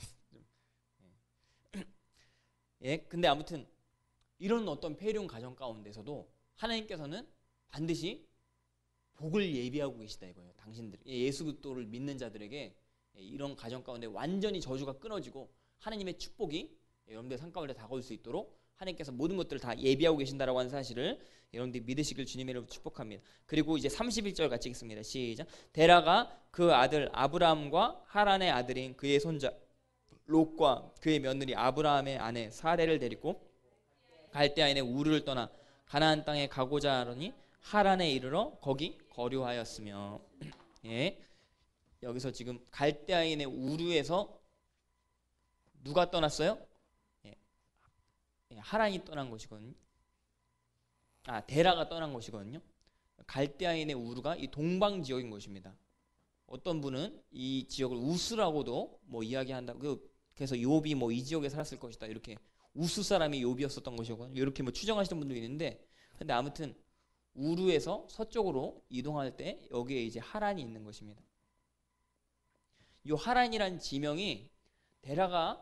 근데 아무튼 이런 어떤 폐륜 가정 가운데서도 하나님께서는 반드시 복을 예비하고 계시다 이거예요. 당신들 예수 그리스도를 믿는 자들에게 이런 가정 가운데 완전히 저주가 끊어지고 하나님의 축복이 여러분들 삶 가운데 다가올 수 있도록 하나님께서 모든 것들을 다 예비하고 계신다라고 하는 사실을 여러분들이 믿으시길 주님의 이름으로 축복합니다. 그리고 이제 31절 같이 읽습니다. 시작. 데라가 그 아들 아브라함과 하란의 아들인 그의 손자 롯과 그의 며느리 아브라함의 아내 사레를 데리고 갈대아인의 우르를 떠나 가나안 땅에 가고자 하더니 하란에 이르러 거기 거류하였으며. 예, 여기서 지금 갈대아인의 우르에서 누가 떠났어요? 예, 하란이 떠난 것이거든요. 데라가 떠난 것이거든요. 갈대아인의 우르가 이 동방 지역인 것입니다. 어떤 분은 이 지역을 우스라고도 뭐 이야기한다. 그래서 욥이 뭐 이 지역에 살았을 것이다. 이렇게 우스 사람이 욥이었었던 것이거든요. 이렇게 뭐 추정하시는 분도 있는데, 근데 아무튼 우르에서 서쪽으로 이동할 때 여기에 이제 하란이 있는 것입니다. 이 하란이란 지명이 데라가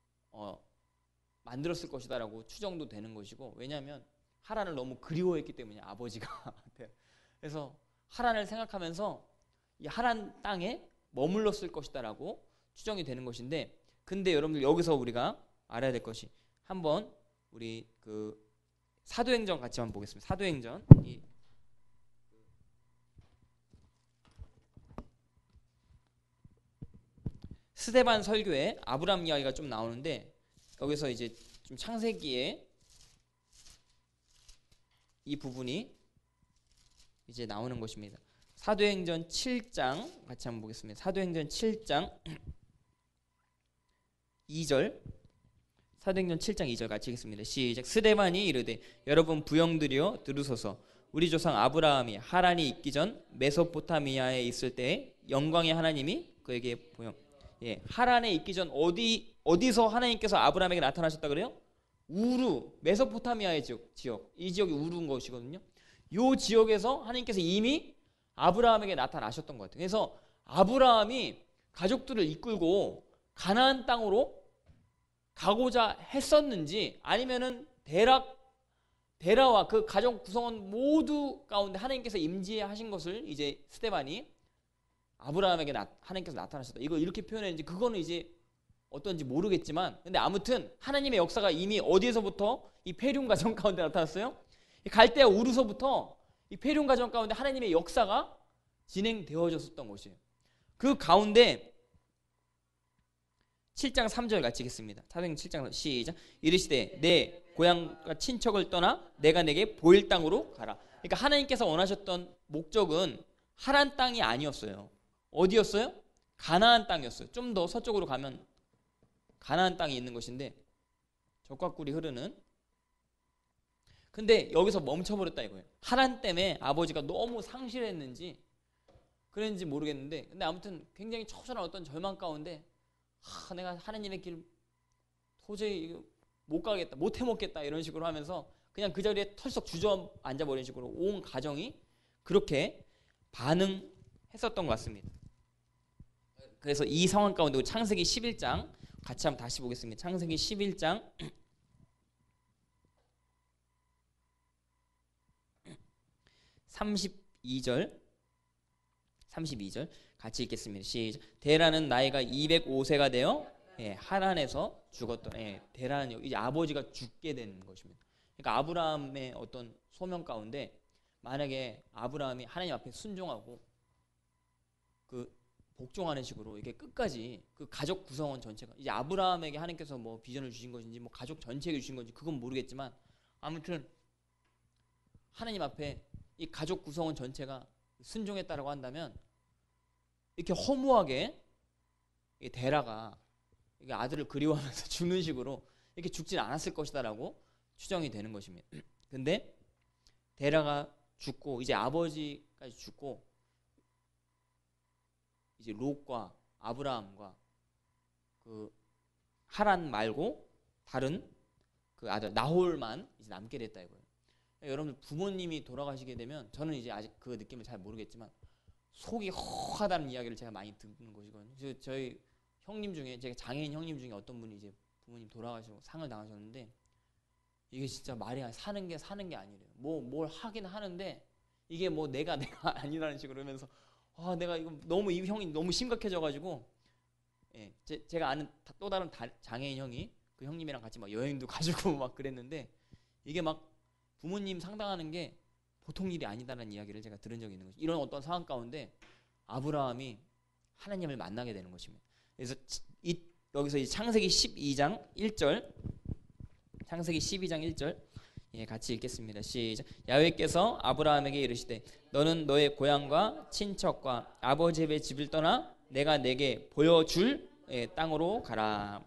만들었을 것이다라고 추정도 되는 것이고, 왜냐하면 하란을 너무 그리워했기 때문에 아버지가 그래서 하란을 생각하면서 이 하란 땅에 머물렀을 것이다라고 추정이 되는 것인데, 근데 여러분들 여기서 우리가 알아야 될 것이, 한번 우리 그 사도행전 같이 한번 보겠습니다. 사도행전 스데반 설교에 아브라함 이야기가 좀 나오는데, 여기서 이제 좀 창세기에 이 부분이 이제 나오는 것입니다. 사도행전 7장 같이 한번 보겠습니다. 사도행전 7장 2절, 사도행전 7장 2절 같이 읽겠습니다. 시작. 스데반이 이르되 여러분 부형들이여 들으소서. 우리 조상 아브라함이 하란이 있기 전 메소포타미아에 있을 때에 영광의 하나님이 그에게 보여. 예, 하란에 있기 전 어디서 하나님께서 아브라함에게 나타나셨다 그래요? 우루, 메소포타미아의 지역, 이 지역이 우루인 것이거든요. 이 지역에서 하나님께서 이미 아브라함에게 나타나셨던 것 같아요. 그래서 아브라함이 가족들을 이끌고 가나안 땅으로 가고자 했었는지, 아니면은 데라와 그 가족 구성원 모두 가운데 하나님께서 임재하신 것을 이제 스데반이 아브라함에게 하나님께서 나타나셨다, 이거 이렇게 표현했는지 그거는 이제 어떤지 모르겠지만, 근데 아무튼 하나님의 역사가 이미 어디에서부터 이 페륜 가정 가운데 나타났어요? 이 갈대아 우르서부터 이 페륜 가정 가운데 하나님의 역사가 진행되어졌었던 것이에요. 그 가운데 7장 3절 같이 읽겠습니다. 사도행전 7장 시작. 이르시되 내 고향과 친척을 떠나 내가 내게 보일 땅으로 가라. 그러니까 하나님께서 원하셨던 목적은 하란 땅이 아니었어요. 어디였어요? 가나안 땅이었어요. 좀 더 서쪽으로 가면 가나안 땅이 있는 것인데, 적과 꿀이 흐르는. 근데 여기서 멈춰버렸다 이거예요. 하란 때문에 아버지가 너무 상실했는지 그랬는지 모르겠는데, 근데 아무튼 굉장히 처절한 어떤 절망 가운데 내가 하나님의 길 도저히 못 가겠다, 못 해먹겠다 이런 식으로 하면서 그냥 그 자리에 털썩 주저앉아 버린 식으로 온 가정이 그렇게 반응했었던 것 같습니다. 그래서 이 상황 가운데 창세기 11장 같이 한번 다시 보겠습니다. 창세기 11장 32절 같이 읽겠습니다. 시작. 데라는 나이가 205세가 되어 하란에서 죽었던, 데라는 이제 아버지가 죽게 되는 것입니다. 그러니까 아브라함의 어떤 소명 가운데, 만약에 아브라함이 하나님 앞에 순종하고 그 복종하는 식으로 이게 끝까지 그 가족 구성원 전체가, 이제 아브라함에게 하나님께서 뭐 비전을 주신 것인지 뭐 가족 전체에게 주신 건지 그건 모르겠지만, 아무튼 하나님 앞에 이 가족 구성원 전체가 순종했다라고 한다면, 이렇게 허무하게 데라가 아들을 그리워하면서 죽는 식으로 이렇게 죽진 않았을 것이다라고 추정이 되는 것입니다. 근데 데라가 죽고 이제 아버지까지 죽고, 이제 롯과 아브라함과 그 하란 말고 다른 그 아들 나홀만 이제 남게 됐다 이거예요. 여러분들 부모님이 돌아가시게 되면, 저는 이제 아직 그 느낌을 잘 모르겠지만 속이 허하다는 이야기를 제가 많이 듣는 것이거든요. 저희 형님 중에, 제가 장애인 형님 중에 어떤 분이 이제 부모님 돌아가시고 상을 당하셨는데, 이게 진짜 말이 사는 게 아니래요. 뭘 하긴 하는데 이게 뭐 내가 아니라는 식으로 하면서, 내가 이거 너무, 이 형이 너무 심각해져가지고, 제가 아는 또 다른 장애인 형이 그 형님이랑 같이 막 여행도 가지고 막 그랬는데, 이게 막 부모님 상당하는 게 보통 일이 아니다라는 이야기를 제가 들은 적이 있는 거죠. 이런 어떤 상황 가운데 아브라함이 하나님을 만나게 되는 것입니다. 그래서 여기서 이 창세기 12장 1절, 창세기 12장 1절 같이 읽겠습니다. 시작. 야훼께서 아브라함에게 이르시되 너는 너의 고향과 친척과 아버지의 집을 떠나 내가 내게 보여줄 땅으로 가라.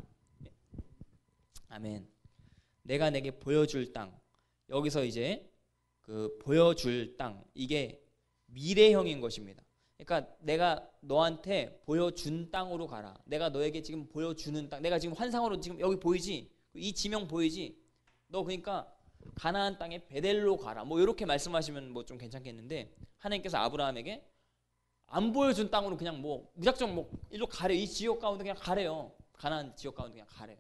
아멘. 내가 내게 보여줄 땅. 여기서 이제 그 보여줄 땅, 이게 미래형인 것입니다. 그러니까 내가 너한테 보여준 땅으로 가라. 내가 너에게 지금 보여주는 땅. 내가 지금 환상으로 지금 여기 보이지? 이 지명 보이지? 너 그러니까 가나안 땅에 베델로 가라. 뭐 이렇게 말씀하시면 뭐 좀 괜찮겠는데, 하나님께서 아브라함에게 안 보여준 땅으로 그냥 뭐 무작정 뭐 일로 가래. 이 지역 가운데 그냥 가래요. 가나안 지역 가운데 그냥 가래.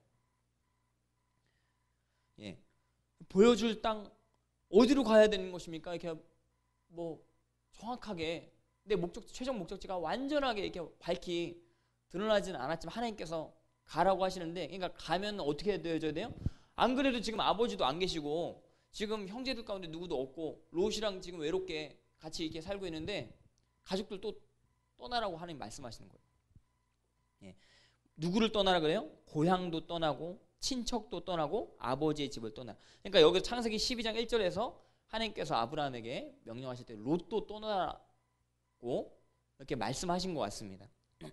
예. 보여줄 땅 어디로 가야 되는 것입니까? 이렇게 뭐 정확하게 내 최종 목적지가 완전하게 이렇게 밝히 드러나지는 않았지만 하나님께서 가라고 하시는데, 그러니까 가면 어떻게 되어져야 돼요? 안 그래도 지금 아버지도 안 계시고 지금 형제들 가운데 누구도 없고 롯이랑 지금 외롭게 같이 이렇게 살고 있는데 가족들 또 떠나라고 하나님 말씀하시는 거예요. 예. 누구를 떠나라 그래요? 고향도 떠나고 친척도 떠나고 아버지의 집을 떠나. 그러니까 여기 창세기 12장 1절에서 하나님께서 아브라함에게 명령하실 때 롯도 떠나라고 이렇게 말씀하신 것 같습니다.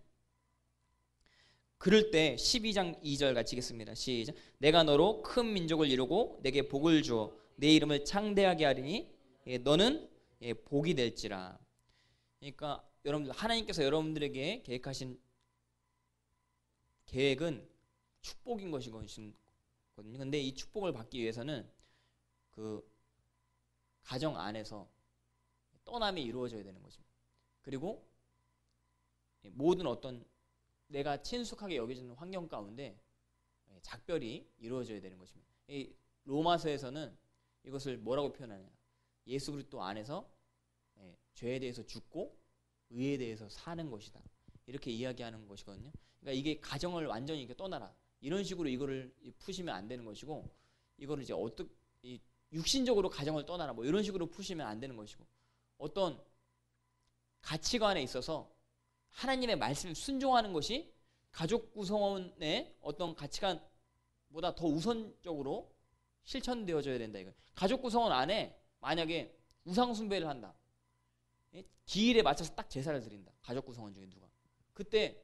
그럴 때 12장 2절 같이 읽겠습니다. 시작. 내가 너로 큰 민족을 이루고 내게 복을 주어 내 이름을 창대하게 하리니 너는 복이 될지라. 그러니까 여러분들, 하나님께서 여러분들에게 계획하신 계획은 축복인 것이거든요. 근데 이 축복을 받기 위해서는 그 가정 안에서 떠남이 이루어져야 되는 것입니다. 그리고 모든 어떤 내가 친숙하게 여겨지는 환경 가운데 작별이 이루어져야 되는 것입니다. 이 로마서에서는 이것을 뭐라고 표현하냐? 예수 그리스도 안에서 죄에 대해서 죽고 의에 대해서 사는 것이다. 이렇게 이야기하는 것이거든요. 그러니까 이게 가정을 완전히 이렇게 떠나라. 이런 식으로 이거를 푸시면 안 되는 것이고, 이거를 이제 육신적으로 가정을 떠나라. 뭐 이런 식으로 푸시면 안 되는 것이고, 어떤 가치관에 있어서 하나님의 말씀에 순종하는 것이 가족 구성원의 어떤 가치관보다 더 우선적으로 실천되어져야 된다. 이거. 가족 구성원 안에 만약에 우상 숭배를 한다. 기일에 맞춰서 딱 제사를 드린다. 가족 구성원 중에 누가. 그때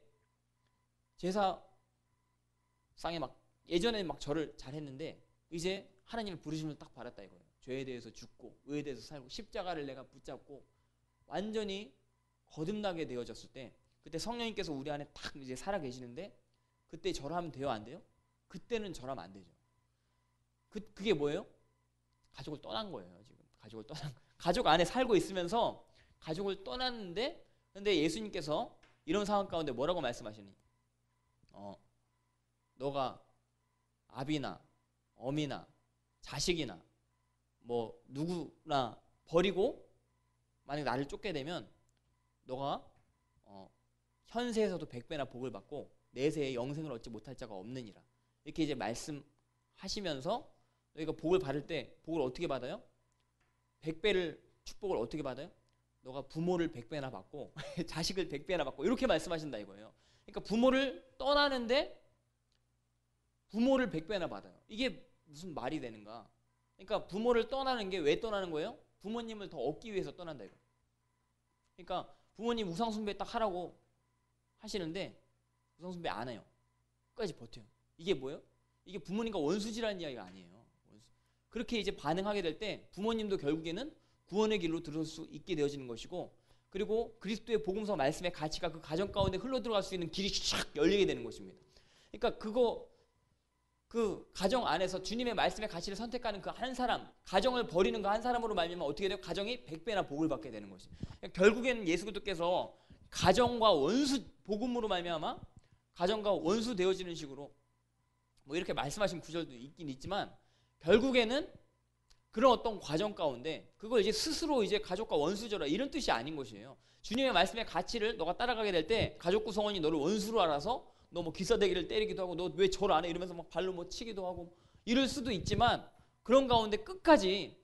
제사상에 막 예전에는 막 절을 잘했는데 이제 하나님의 부르심을 딱 받았다 이거예요. 죄에 대해서 죽고 의에 대해서 살고 십자가를 내가 붙잡고 완전히 거듭나게 되어졌을 때, 그때 성령님께서 우리 안에 딱 이제 살아 계시는데 그때 절하면 돼요, 안 돼요? 그때는 절하면 안 되죠. 그게 뭐예요? 가족을 떠난 거예요. 지금 가족을 떠난, 가족 안에 살고 있으면서 가족을 떠났는데, 근데 예수님께서 이런 상황 가운데 뭐라고 말씀하시니? 너가 아비나 어미나 자식이나 뭐 누구나 버리고 만약 나를 쫓게 되면 너가 현세에서도 100배나 복을 받고 내세에 영생을 얻지 못할 자가 없느니라. 이렇게 이제 말씀하시면서 너희가 복을 받을 때 복을 어떻게 받아요? 100배를 축복을 어떻게 받아요? 너가 부모를 100배나 받고 자식을 100배나 받고 이렇게 말씀하신다 이거예요. 그러니까 부모를 떠나는데 부모를 100배나 받아요. 이게 무슨 말이 되는가? 그러니까 부모를 떠나는 게 왜 떠나는 거예요? 부모님을 더 얻기 위해서 떠난다 이거. 그러니까 부모님 우상 숭배 딱 하라고 하시는데 우상 숭배 안 해요. 끝까지 버텨요. 이게 뭐예요? 이게 부모님과 원수지라는 이야기가 아니에요. 그렇게 이제 반응하게 될 때 부모님도 결국에는 구원의 길로 들어설 수 있게 되어지는 것이고, 그리고 그리스도의 복음서 말씀의 가치가 그 가정 가운데 흘러 들어갈 수 있는 길이 쫙 열리게 되는 것입니다. 그러니까 그 가정 안에서 주님의 말씀의 가치를 선택하는 그 한 사람, 가정을 버리는 그 한 사람으로 말미암아 어떻게 돼요? 가정이 100배나 복을 받게 되는 것입니다. 그러니까 결국에는 예수 그리스도께서 가정과 원수, 복음으로 말미암아 가정과 원수 되어지는 식으로 뭐 이렇게 말씀하신 구절도 있긴 있지만, 결국에는 그런 어떤 과정 가운데 그걸 이제 스스로 이제 가족과 원수져라 이런 뜻이 아닌 것이에요. 주님의 말씀의 가치를 너가 따라가게 될 때 가족 구성원이 너를 원수로 알아서 너 뭐 기사대기를 때리기도 하고 너 왜 절 안 해 이러면서 막 발로 뭐 치기도 하고 이럴 수도 있지만, 그런 가운데 끝까지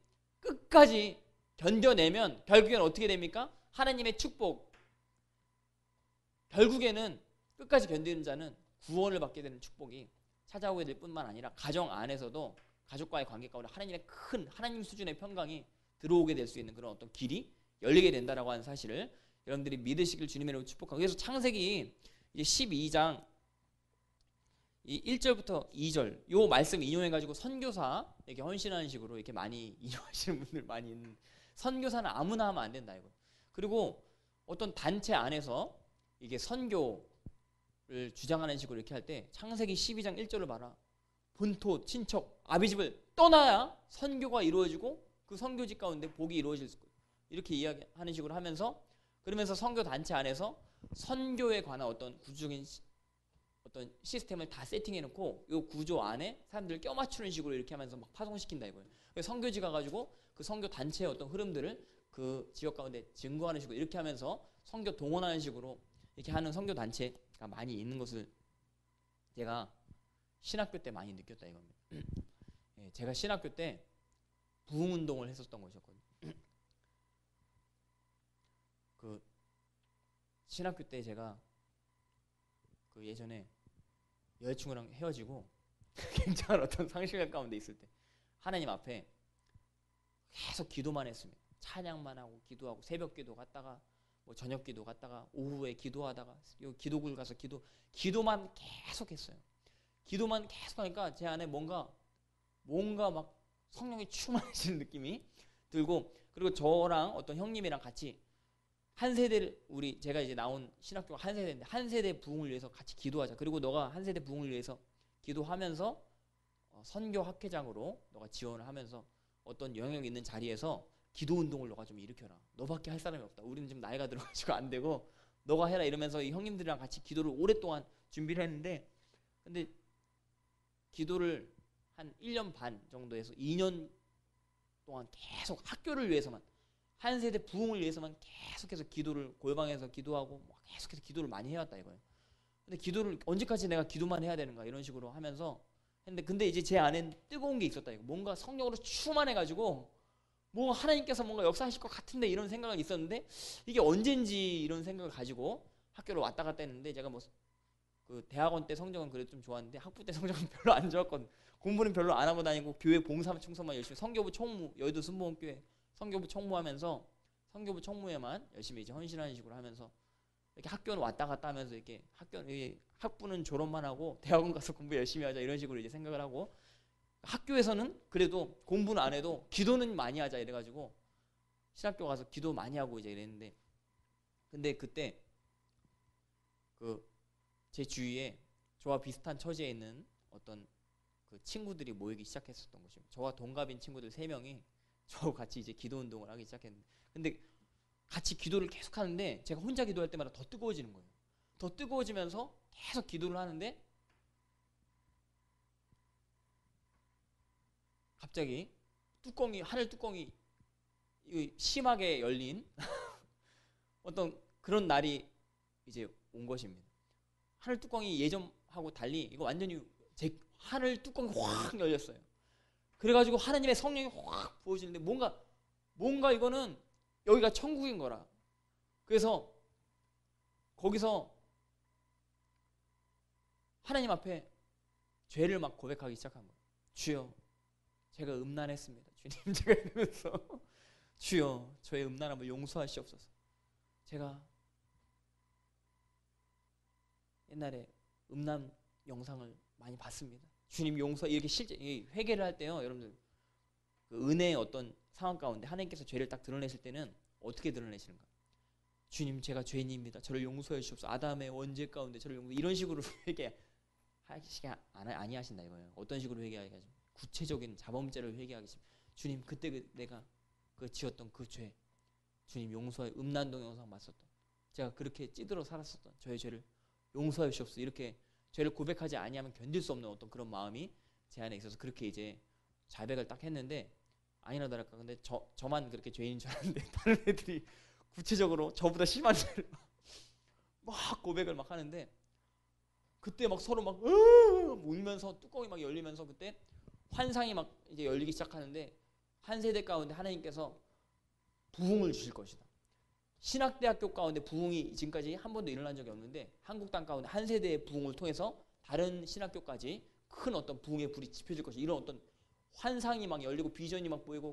견뎌내면 결국에는 어떻게 됩니까? 하나님의 축복. 결국에는 끝까지 견디는 자는 구원을 받게 되는 축복이 찾아오게 될 뿐만 아니라 가정 안에서도 가족과의 관계 가운데 하나님의 큰 하나님 수준의 평강이 들어오게 될 수 있는 그런 어떤 길이 열리게 된다라고 하는 사실을 여러분들이 믿으시길 주님의 이름으로 축복하고, 그래서 창세기 이제 12장 이 1절부터 2절 요 말씀 인용해 가지고 선교사 이렇게 헌신하는 식으로 이렇게 많이 인용하시는 분들 많이 있는, 선교사는 아무나 하면 안 된다 이거. 그리고 어떤 단체 안에서 이게 선교를 주장하는 식으로 이렇게 할 때 창세기 12장 1절을 봐라. 본토 친척 아비집을 떠나야 선교가 이루어지고 그 선교지 가운데 복이 이루어질 수 있고, 이렇게 이야기하는 식으로 하면서, 그러면서 선교 단체 안에서 선교에 관한 어떤 구조적인 어떤 시스템을 다 세팅해 놓고 이 구조 안에 사람들을 껴맞추는 식으로 이렇게 하면서 막 파송시킨다 이거예요. 선교지 가가지고 그 선교 단체의 어떤 흐름들을 그 지역 가운데 증거하는 식으로 이렇게 하면서 선교 동원하는 식으로 이렇게 하는 선교 단체가 많이 있는 것을 제가 신학교 때 많이 느꼈다 이겁니다. 예, 제가 신학교 때 부흥운동을 했었던 것이었거든요. 그 신학교 때 제가 그 예전에 여자친구랑 헤어지고 굉장한 어떤 상실감 가운데 있을 때 하나님 앞에 계속 기도만 했습니다. 찬양만 하고 기도하고 새벽 기도 갔다가 뭐 저녁 기도 갔다가 오후에 기도하다가 기도굴 가서 기도만 계속 했어요. 기도만 계속 하니까 제 안에 뭔가 막 성령이 충만해지는 느낌이 들고, 그리고 저랑 어떤 형님이랑 같이 한 세대를, 제가 이제 나온 신학교가 한 세대인데 한 세대 부흥을 위해서 같이 기도하자. 그리고 너가 한 세대 부흥을 위해서 기도하면서 선교 학회장으로 너가 지원을 하면서 어떤 영향력 있는 자리에서 기도 운동을 너가 좀 일으켜라. 너밖에 할 사람이 없다. 우리는 지금 나이가 들어가지고 안 되고 너가 해라. 이러면서 이 형님들이랑 같이 기도를 오랫동안 준비를 했는데, 근데 기도를 한 1년 반 정도에서 2년 동안 계속 학교를 위해서만, 한 세대 부흥을 위해서만 계속해서 기도를 골방에서 기도하고 계속해서 기도를 많이 해왔다 이거예요. 근데 기도를 언제까지 내가 기도만 해야 되는가 이런 식으로 하면서 했는데, 근데 이제 제 안엔 뜨거운 게 있었다 이거. 뭔가 성령으로 충만해가지고 뭐 하나님께서 뭔가 역사하실 것 같은데 이런 생각은 있었는데, 이게 언젠지 이런 생각을 가지고 학교를 왔다 갔다 했는데, 제가 뭐 그 대학원 때 성적은 그래도 좀 좋았는데 학부 때 성적은 별로 안 좋았거든. 공부는 별로 안 하고 다니고 교회 봉사 충성만 열심히, 성교부 총무, 여의도 순복음교회 성교부 총무하면서 성교부 총무에만 열심히 이제 헌신하는 식으로 하면서 이렇게 학교는 왔다 갔다 하면서 이렇게 학부는 졸업만 하고 대학원 가서 공부 열심히 하자 이런 식으로 이제 생각을 하고, 학교에서는 그래도 공부는 안 해도 기도는 많이 하자 이래가지고 신학교 가서 기도 많이 하고 이제 이랬는데, 근데 그때 그 제 주위에 저와 비슷한 처지에 있는 어떤 그 친구들이 모이기 시작했었던 것입니다. 저와 동갑인 친구들 3명이 저하고 같이 이제 기도 운동을 하기 시작했는데, 근데 같이 기도를 계속 하는데 제가 혼자 기도할 때마다 더 뜨거워지는 거예요. 더 뜨거워지면서 계속 기도를 하는데 갑자기 하늘 뚜껑이 심하게 열린 어떤 그런 날이 이제 온 것입니다. 하늘 뚜껑이 예전하고 달리 이거 완전히 하늘 뚜껑이 확 열렸어요. 그래가지고 하나님의 성령이 확 부어지는데 뭔가 이거는 여기가 천국인 거라. 그래서 거기서 하나님 앞에 죄를 막 고백하기 시작한 거예요. 주여, 제가 음란했습니다. 주님, 제가 이러면서 주여, 저의 음란함을 용서하시옵소서. 제가 옛날에 음란 영상을 많이 봤습니다. 주님 용서. 이렇게 실제 회개를 할 때요, 여러분들 그 은혜의 어떤 상황 가운데 하나님께서 죄를 딱 드러내실 때는 어떻게 드러내시는가? 주님, 제가 죄인입니다. 저를 용서해 주옵소서. 아담의 원죄 가운데 저를 용서. 이런 식으로 회개하시지 아니하신다 이거예요. 어떤 식으로 회개하시죠? 구체적인 자범죄를 회개하겠습니다. 주님, 그때 내가 지었던 그 죄, 주님 용서해. 음란동 영상 봤었던, 제가 그렇게 찌들어 살았었던 저의 죄를 용서해 주옵소서. 이렇게 죄를 고백하지 아니하면 견딜 수 없는 어떤 그런 마음이 제 안에 있어서 그렇게 이제 자백을 딱 했는데, 아니나 다를까 근데 저만 그렇게 죄인인 줄 알았는데 다른 애들이 구체적으로 저보다 심한 죄를 막 고백을 막 하는데, 그때 막 서로 막 울면서 뚜껑이 막 열리면서 그때 환상이 막 이제 열리기 시작하는데, 한 세대 가운데 하나님께서 부흥을 주실 것이다. 신학대학교 가운데 부흥이 지금까지 한 번도 일어난 적이 없는데 한국 땅 가운데 한 세대의 부흥을 통해서 다른 신학교까지 큰 어떤 부흥의 불이 지펴질 것이 이런 어떤 환상이 막 열리고 비전이 막 보이고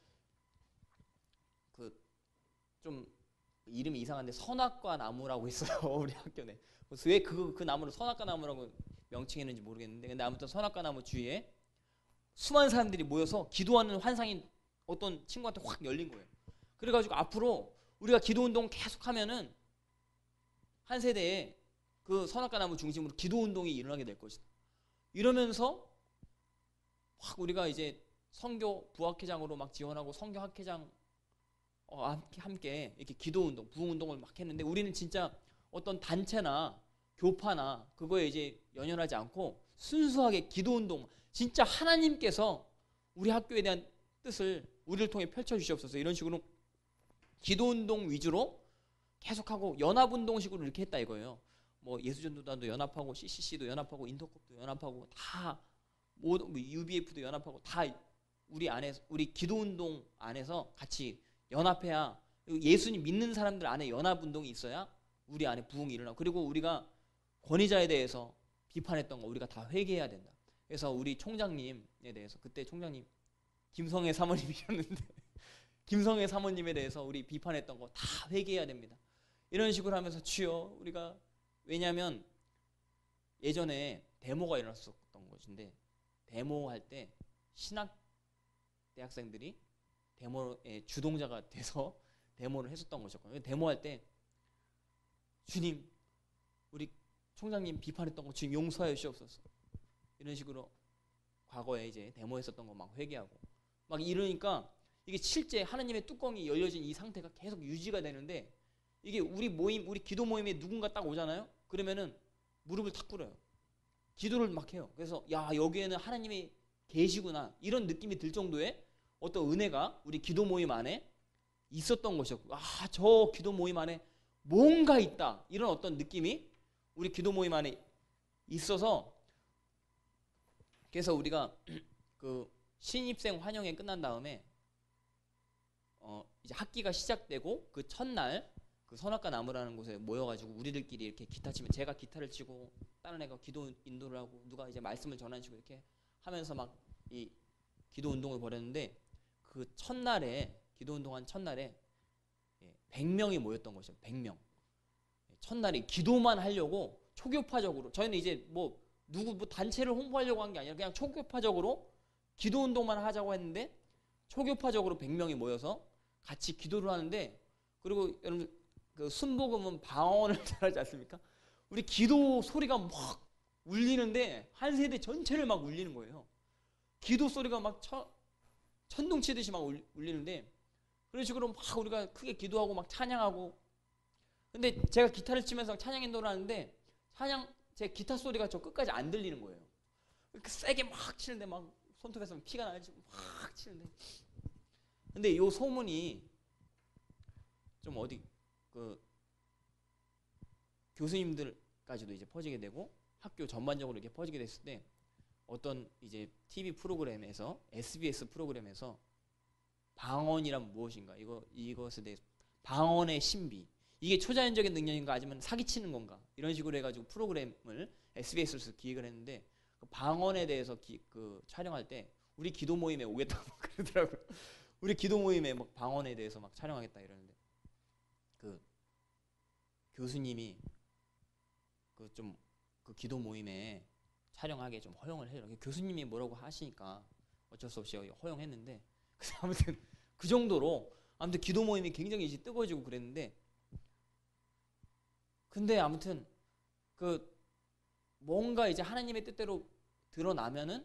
좀 이름이 이상한데 선악과 나무라고 있어요. 우리 학교 내. 그래서 왜 그 나무를 선악과 나무라고 명칭했는지 모르겠는데 근데 아무튼 선악과 나무 주위에 수많은 사람들이 모여서 기도하는 환상이 어떤 친구한테 확 열린 거예요. 그래가지고 앞으로 우리가 기도 운동 계속하면은 한 세대에 그 선악과 나무 중심으로 기도 운동이 일어나게 될 것이다. 이러면서 확 우리가 이제 선교 부학회장으로 막 지원하고 선교 학회장 함께 이렇게 기도 운동, 부흥 운동을 막 했는데 우리는 진짜 어떤 단체나 교파나 그거에 이제 연연하지 않고 순수하게 기도 운동, 진짜 하나님께서 우리 학교에 대한 뜻을 우리를 통해 펼쳐 주시옵소서 이런 식으로 기도 운동 위주로 계속하고 연합 운동식으로 이렇게 했다 이거예요. 뭐 예수전도단도 연합하고 CCC도 연합하고 인터컵도 연합하고 다 모두 UBF도 연합하고 다 우리 안에서 우리 기도 운동 안에서 같이 연합해야 예수님 믿는 사람들 안에 연합 운동이 있어야 우리 안에 부흥이 일어나고 그리고 우리가 권위자에 대해서 비판했던 거 우리가 다 회개해야 된다. 그래서 우리 총장님에 대해서 그때 총장님 김성애 사모님이셨는데 김성애 사모님에 대해서 우리 비판했던 거 다 회개해야 됩니다. 이런 식으로 하면서 주여 우리가 왜냐하면 예전에 데모가 일어났었던 것인데 데모할 때 신학 대학생들이 데모의 주동자가 돼서 데모를 했었던 것이었거든요. 데모할 때 주님 우리 총장님 비판했던 거 주님 용서하여 주시옵소서 이런 식으로 과거에 이제 데모했었던 거 막 회개하고 막 이러니까 이게 실제 하나님의 뚜껑이 열려진 이 상태가 계속 유지가 되는데 이게 우리 모임 우리 기도 모임에 누군가 딱 오잖아요. 그러면은 무릎을 탁 꿇어요. 기도를 막 해요. 그래서 야 여기에는 하나님이 계시구나 이런 느낌이 들 정도의 어떤 은혜가 우리 기도 모임 안에 있었던 것이었고 저 기도 모임 안에 뭔가 있다 이런 어떤 느낌이 우리 기도 모임 안에 있어서 그래서 우리가 그 신입생 환영회 끝난 다음에 이제 학기가 시작되고 그 첫날 그 선악과 나무라는 곳에 모여가지고 우리들끼리 이렇게 기타 치면 제가 기타를 치고 다른 애가 기도 인도를 하고 누가 이제 말씀을 전하시고 이렇게 하면서 막 이 기도 운동을 벌였는데 그 첫날에 기도 운동한 첫날에 100명이 모였던 것이죠. 100명. 첫날에 기도만 하려고 초교파적으로 저희는 이제 뭐 누구 뭐 단체를 홍보하려고 한 게 아니라 그냥 초교파적으로 기도 운동만 하자고 했는데 초교파적으로 100명이 모여서 같이 기도를 하는데 그리고 여러분 그 순복음은 방언을 잘하지 않습니까? 우리 기도 소리가 막 울리는데 한 세대 전체를 막 울리는 거예요. 기도 소리가 막 천둥 치듯이 막 울리는데 그런 식으로 막 우리가 크게 기도하고 막 찬양하고 근데 제가 기타를 치면서 찬양 인도를 하는데 제 기타 소리가 저 끝까지 안 들리는 거예요. 세게 막 치는데 막 손톱에서 피가 나지 막 치는데 근데 요 소문이 좀 어디 그 교수님들까지도 이제 퍼지게 되고 학교 전반적으로 이렇게 퍼지게 됐을 때 어떤 이제 TV 프로그램에서 SBS 프로그램에서 방언이란 무엇인가 이것에 대해서 방언의 신비 이게 초자연적인 능력인가 아니면 사기치는 건가 이런 식으로 해가지고 프로그램을 SBS에서 기획을 했는데 그 방언에 대해서 그 촬영할 때 우리 기도 모임에 오겠다고 그러더라고요. 우리 기도 모임에 막 방언에 대해서 막 촬영하겠다 이러는데 그 교수님이 그 기도 모임에 촬영하게 좀 허용을 해요. 교수님이 뭐라고 하시니까 어쩔 수 없이 허용했는데 아무튼 그 정도로 아무튼 기도 모임이 굉장히 이제 뜨거워지고 그랬는데 근데 아무튼 그 뭔가 이제 하나님의 뜻대로 드러나면은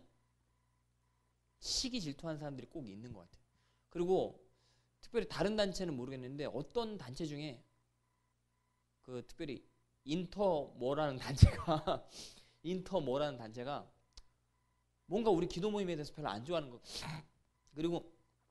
시기 질투하는 사람들이 꼭 있는 것 같아요. 그리고 특별히 다른 단체는 모르겠는데 어떤 단체 중에 그 특별히 인터모라는 단체가 뭔가 우리 기도 모임에 대해서 별로 안 좋아하는 거. 그리고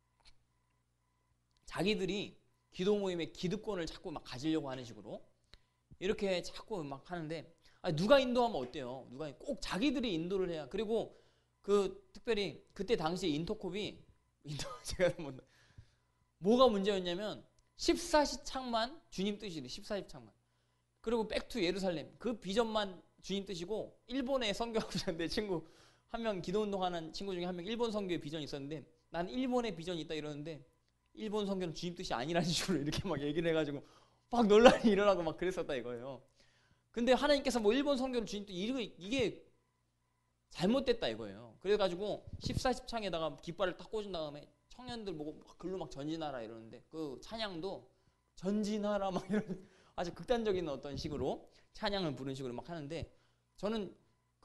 자기들이 기도 모임의 기득권을 자꾸 막 가지려고 하는 식으로 이렇게 자꾸 막 하는데 누가 인도하면 어때요? 누가 꼭 자기들이 인도를 해야. 그리고 그 특별히 그때 당시에 인터콥이 제가 뭐가 문제였냐면 14시창만 주님 뜻이래. 14시창만. 그리고 백투 예루살렘 그 비전만 주님 뜻이고, 일본에 선교하고 있었는데 친구 한 명, 기도 운동하는 친구 중에 한 명 일본 선교의 비전이 있었는데, 난 일본에 비전이 있다 이러는데 일본 선교는 주님 뜻이 아니라는 식으로 이렇게 막 얘기를 해가지고 막 논란이 일어나고 막 그랬었다 이거예요. 근데 하나님께서 뭐 일본 선교를 주님 뜻, 이게 잘못됐다 이거예요. 그래가지고 14집창에다가 깃발을 딱 꽂은 다음에 청년들 보고 막 글로 막 전진하라 이러는데, 그 찬양도 전진하라 막 이런 아주 극단적인 어떤 식으로 찬양을 부른 식으로 막 하는데, 저는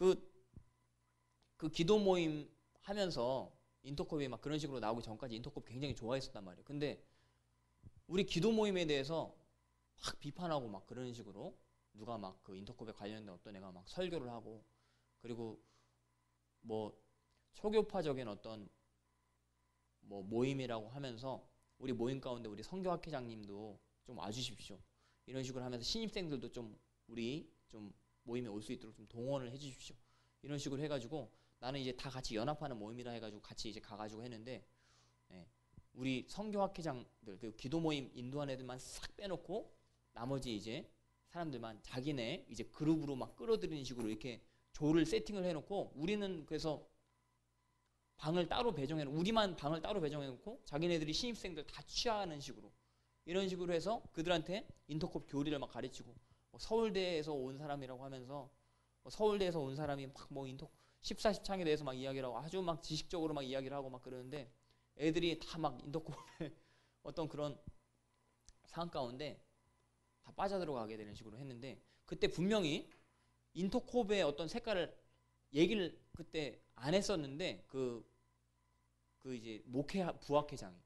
그 기도 모임 하면서 인터콥이 막 그런 식으로 나오기 전까지 인터콥 굉장히 좋아했었단 말이에요. 근데 우리 기도 모임에 대해서 막 비판하고 막 그런 식으로 누가 막 그 인터콥에 관련된 어떤 애가 막 설교를 하고, 그리고 뭐 초교파적인 어떤 뭐 모임이라고 하면서 우리 모임 가운데 우리 성교학회장님도 좀 와주십시오 이런 식으로 하면서 신입생들도 좀 우리 좀 모임에 올 수 있도록 좀 동원을 해주십시오 이런 식으로 해가지고, 나는 이제 다 같이 연합하는 모임이라 해가지고 같이 이제 가가지고 했는데, 우리 성교학회장들 그 기도 모임 인도한 애들만 싹 빼놓고 나머지 이제 사람들만 자기네 이제 그룹으로 막 끌어들이는 식으로 이렇게 조를 세팅을 해놓고, 우리는 그래서 방을 따로 배정해놓고, 우리만 방을 따로 배정해놓고 자기네들이 신입생들 다 취하는 식으로 이런 식으로 해서 그들한테 인터콥 교리를 막 가르치고, 뭐 서울대에서 온 사람이라고 하면서 뭐 서울대에서 온 사람이 막 뭐 인터 14집창에 대해서 막 이야기를 하고 아주 막 지식적으로 막 이야기를 하고 막 그러는데, 애들이 다 막 인터콥의 어떤 그런 상황 가운데 다 빠져들어가게 되는 식으로 했는데, 그때 분명히 인터콥의 어떤 색깔을 얘기를 그때 안 했었는데, 그 이제 목회 부학회장이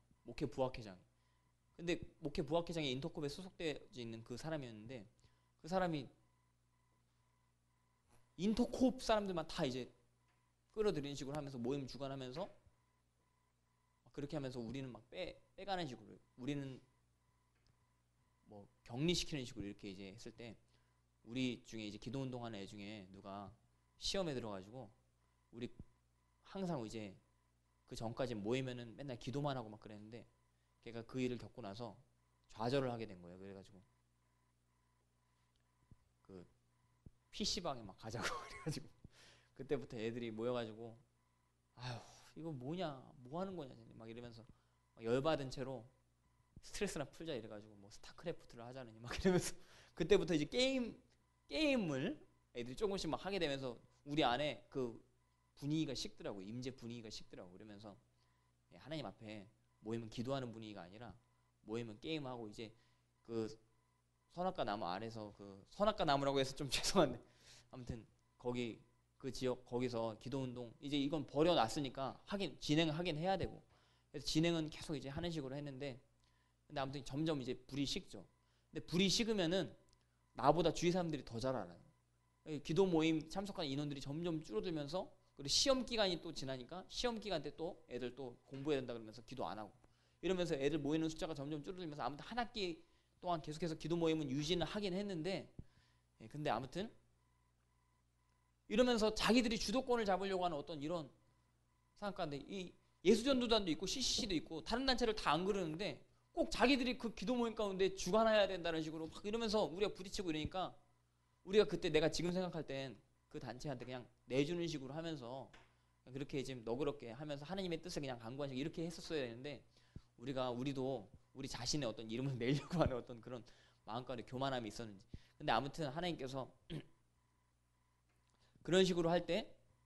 근데 목회 부학회장이 인터콥에 소속되어 있는 그 사람이었는데, 그 사람이 인터콥 사람들만 다 이제 끌어들이는 식으로 하면서 모임 주관하면서 그렇게 하면서 우리는 막 빼가는 식으로, 우리는 뭐 격리시키는 식으로 이렇게 이제 했을 때, 우리 중에 이제 기도 운동하는 애 중에 누가 시험에 들어가지고, 우리 항상 이제 그 전까지 모이면은 맨날 기도만 하고 막 그랬는데, 걔가 그 일을 겪고 나서 좌절을 하게 된 거예요. 그래가지고 그 PC방에 막 가자고 그래가지고 그때부터 애들이 모여가지고 아휴 이거 뭐냐, 뭐 하는 거냐 막 이러면서 막 열받은 채로 스트레스나 풀자 이래가지고 뭐 스타크래프트를 하자느니 막 이러면서 그때부터 이제 게임을 애들이 조금씩 막 하게 되면서 우리 안에 그 분위기가 식더라고. 임재 분위기가 식더라고. 그러면서 하나님 앞에 모이면 기도하는 분위기가 아니라 모이면 게임하고, 이제 그 선악과 나무 아래서, 그 선악과 나무라고 해서 좀 죄송한데 아무튼 거기 그 지역 거기서 기도 운동 이제 이건 버려놨으니까 진행을 하긴 해야 되고, 그래서 진행은 계속 이제 하는 식으로 했는데, 근데 아무튼 점점 이제 불이 식죠. 근데 불이 식으면은 나보다 주위 사람들이 더 잘 알아요. 기도 모임 참석하는 인원들이 점점 줄어들면서, 그리고 시험 기간이 또 지나니까 시험 기간 때 또 애들 또 공부해야 된다 그러면서 기도 안 하고 이러면서 애들 모이는 숫자가 점점 줄어들면서, 아무튼 한 학기 동안 계속해서 기도 모임은 유지는 하긴 했는데, 근데 아무튼 이러면서 자기들이 주도권을 잡으려고 하는 어떤 이런 상황 가운데, 이 예수전도단도 있고 CCC도 있고 다른 단체를 다 안 그러는데 꼭 자기들이 그 기도 모임 가운데 주관해야 된다는 식으로 막 이러면서 우리가 부딪히고 이러니까, 우리가 그때 내가 지금 생각할 땐 그 단체한테 그냥 내주는 식으로 하면서 그렇게 지금 너그럽게 하면서 하나님의 뜻을 그냥 간구한 식 이렇게 했었어야 되는데, 우리도 우리 자신의 어떤 이름을 내려고 하는 어떤 그런 마음 가운데 교만함이 있었는지. 근데 아무튼 하나님께서 그런 식으로 할 때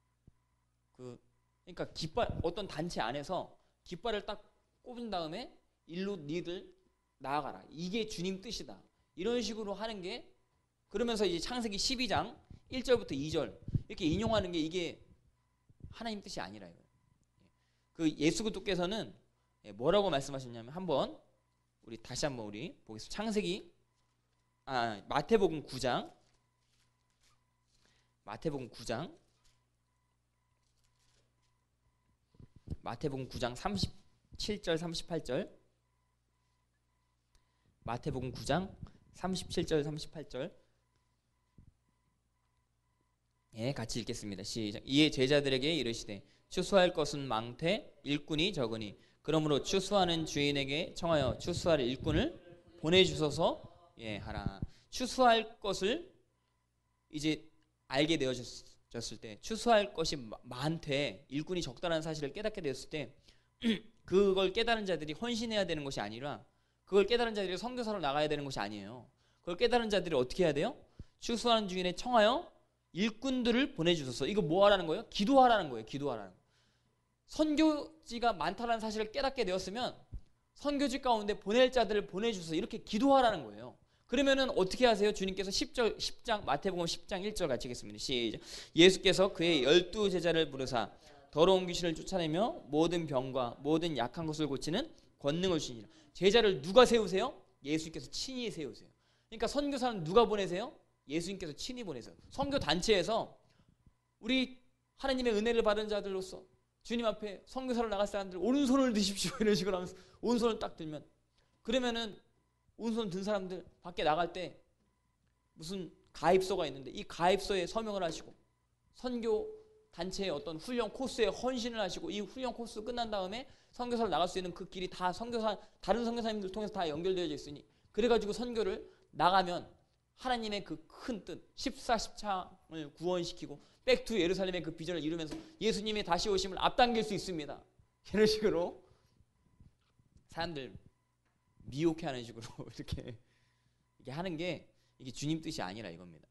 그러니까 깃발, 어떤 단체 안에서 깃발을 딱 꼽은 다음에 일로 니들 나아가라, 이게 주님 뜻이다 이런 식으로 하는 게, 그러면서 이제 창세기 12장 1절부터 2절 이렇게 인용하는 게 이게 하나님 뜻이 아니라 이거예요. 그 예수 그리스도께서는 뭐라고 말씀하셨냐면, 한번 우리 다시 한번 우리 보겠습니다. 마태복음 9장 마태복음 9장 37절 38절 마태복음 9장 37절 38절 같이 읽겠습니다. 시작. 이에 제자들에게 이르시되 추수할 것은 많되 일꾼이 적으니 그러므로 추수하는 주인에게 청하여 추수할 일꾼을 보내주소서 하라. 추수할 것을 이제 알게 되어졌을 때, 추수할 것이 많되 일꾼이 적다라는 사실을 깨닫게 되었을 때 그걸 깨달은 자들이 헌신해야 되는 것이 아니라, 그걸 깨달은 자들이 선교사로 나가야 되는 것이 아니에요. 그걸 깨달은 자들이 어떻게 해야 돼요? 추수하는 주인에 청하여 일꾼들을 보내주소서. 이거 뭐 하라는 거예요? 기도하라는 거예요. 기도하라는 거예요. 선교지가 많다는 사실을 깨닫게 되었으면 선교지 가운데 보낼 자들을 보내주소서, 이렇게 기도하라는 거예요. 그러면은 어떻게 하세요? 주님께서 10장 마태복음 10장 1절 같이 읽겠습니다. 시작. 예수께서 그의 12 제자를 부르사 더러운 귀신을 쫓아내며 모든 병과 모든 약한 것을 고치는 권능을 주시니라. 제자를 누가 세우세요? 예수님께서 친히 세우세요. 그러니까 선교사는 누가 보내세요? 예수님께서 친히 보내세요. 선교 단체에서 우리 하나님의 은혜를 받은 자들로서 주님 앞에 선교사로 나갈 사람들 오른손을 드십시오 이런 식으로 하면서 오른손을 딱 들면, 그러면은 오른손 든 사람들 밖에 나갈 때 무슨 가입소가 있는데 이 가입소에 서명을 하시고 선교 단체의 어떤 훈련 코스에 헌신을 하시고, 이 훈련 코스 끝난 다음에 선교사로 나갈 수 있는 그 길이 다 다른 선교사님들 통해서 다 연결되어져 있으니, 그래가지고 선교를 나가면 하나님의 그 큰 뜻 14십창을 구원시키고 백투 예루살렘의 그 비전을 이루면서 예수님의 다시 오심을 앞당길 수 있습니다. 이런 식으로 사람들 미혹해하는 식으로 이렇게 하는 게 이게 주님 뜻이 아니라 이겁니다.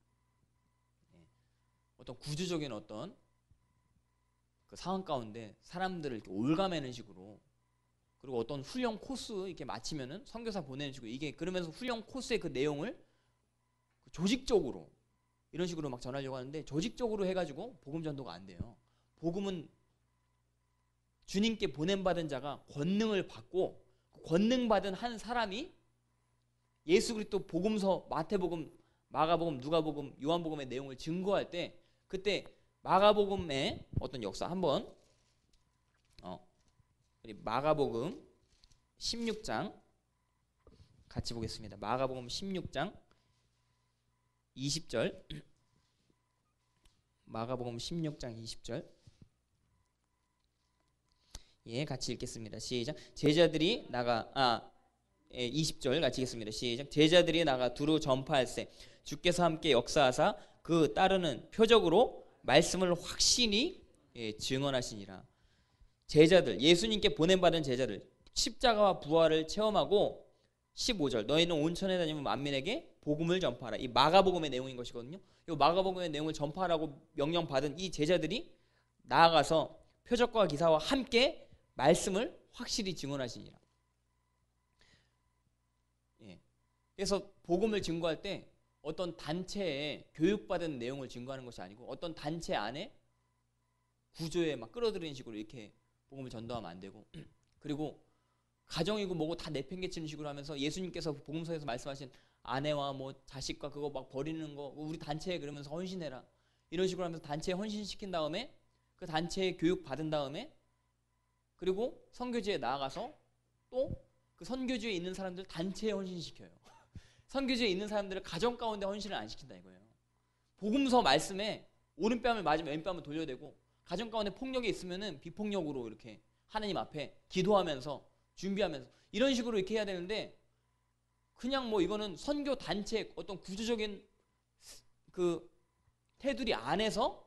어떤 구조적인 어떤 그 상황 가운데 사람들을 이렇게 올가매는 식으로, 그리고 어떤 훈련 코스 이렇게 마치면은 선교사 보내는 식으로, 이게 그러면서 훈련 코스의 그 내용을 조직적으로 이런 식으로 막 전하려고 하는데, 조직적으로 해가지고 복음 전도가 안 돼요. 복음은 주님께 보냄받은 자가 권능을 받고, 권능 받은 한 사람이 예수 그리스도 복음서 마태복음, 마가복음, 누가복음, 요한복음의 내용을 증거할 때, 그때 마가복음의 어떤 역사 한번 마가복음 16장 같이 보겠습니다. 마가복음 16장 20절, 마가복음 16장 20절, 예, 같이 읽겠습니다. 시작. 제자들이 나가 20절 같이 읽겠습니다. 시작. 제자들이 나가 두루 전파할세 주께서 함께 역사하사 그 따르는 표적으로 말씀을 확신히 증언하시니라. 제자들, 예수님께 보냄받은 제자들, 십자가와 부활을 체험하고 15절 너희는 온천에 다니면 만민에게 복음을 전파하라. 이 마가복음의 내용인 것이거든요. 이 마가복음의 내용을 전파하라고 명령받은 이 제자들이 나아가서 표적과 기사와 함께 말씀을 확실히 증언하시니라. 예. 그래서 복음을 증거할 때 어떤 단체에 교육받은 내용을 증거하는 것이 아니고 어떤 단체 안에 구조에 막 끌어들이는 식으로 이렇게 복음을 전도하면 안 되고, 그리고 가정이고 뭐고 다 내팽개치는 식으로 하면서 예수님께서 복음서에서 말씀하신 아내와 뭐 자식과 그거 막 버리는 거 우리 단체에 그러면서 헌신해라 이런 식으로 하면서 단체에 헌신시킨 다음에 그 단체에 교육 받은 다음에 그리고 선교지에 나아가서 또 그 선교지에 있는 사람들 단체에 헌신시켜요. 선교지에 있는 사람들을 가정 가운데 헌신을 안 시킨다 이거예요. 복음서 말씀에 오른뺨을 맞으면 왼뺨을 돌려대고, 가정 가운데 폭력이 있으면은 비폭력으로 이렇게 하나님 앞에 기도하면서 준비하면서 이런 식으로 이렇게 해야 되는데, 그냥 뭐 이거는 선교 단체 어떤 구조적인 그 테두리 안에서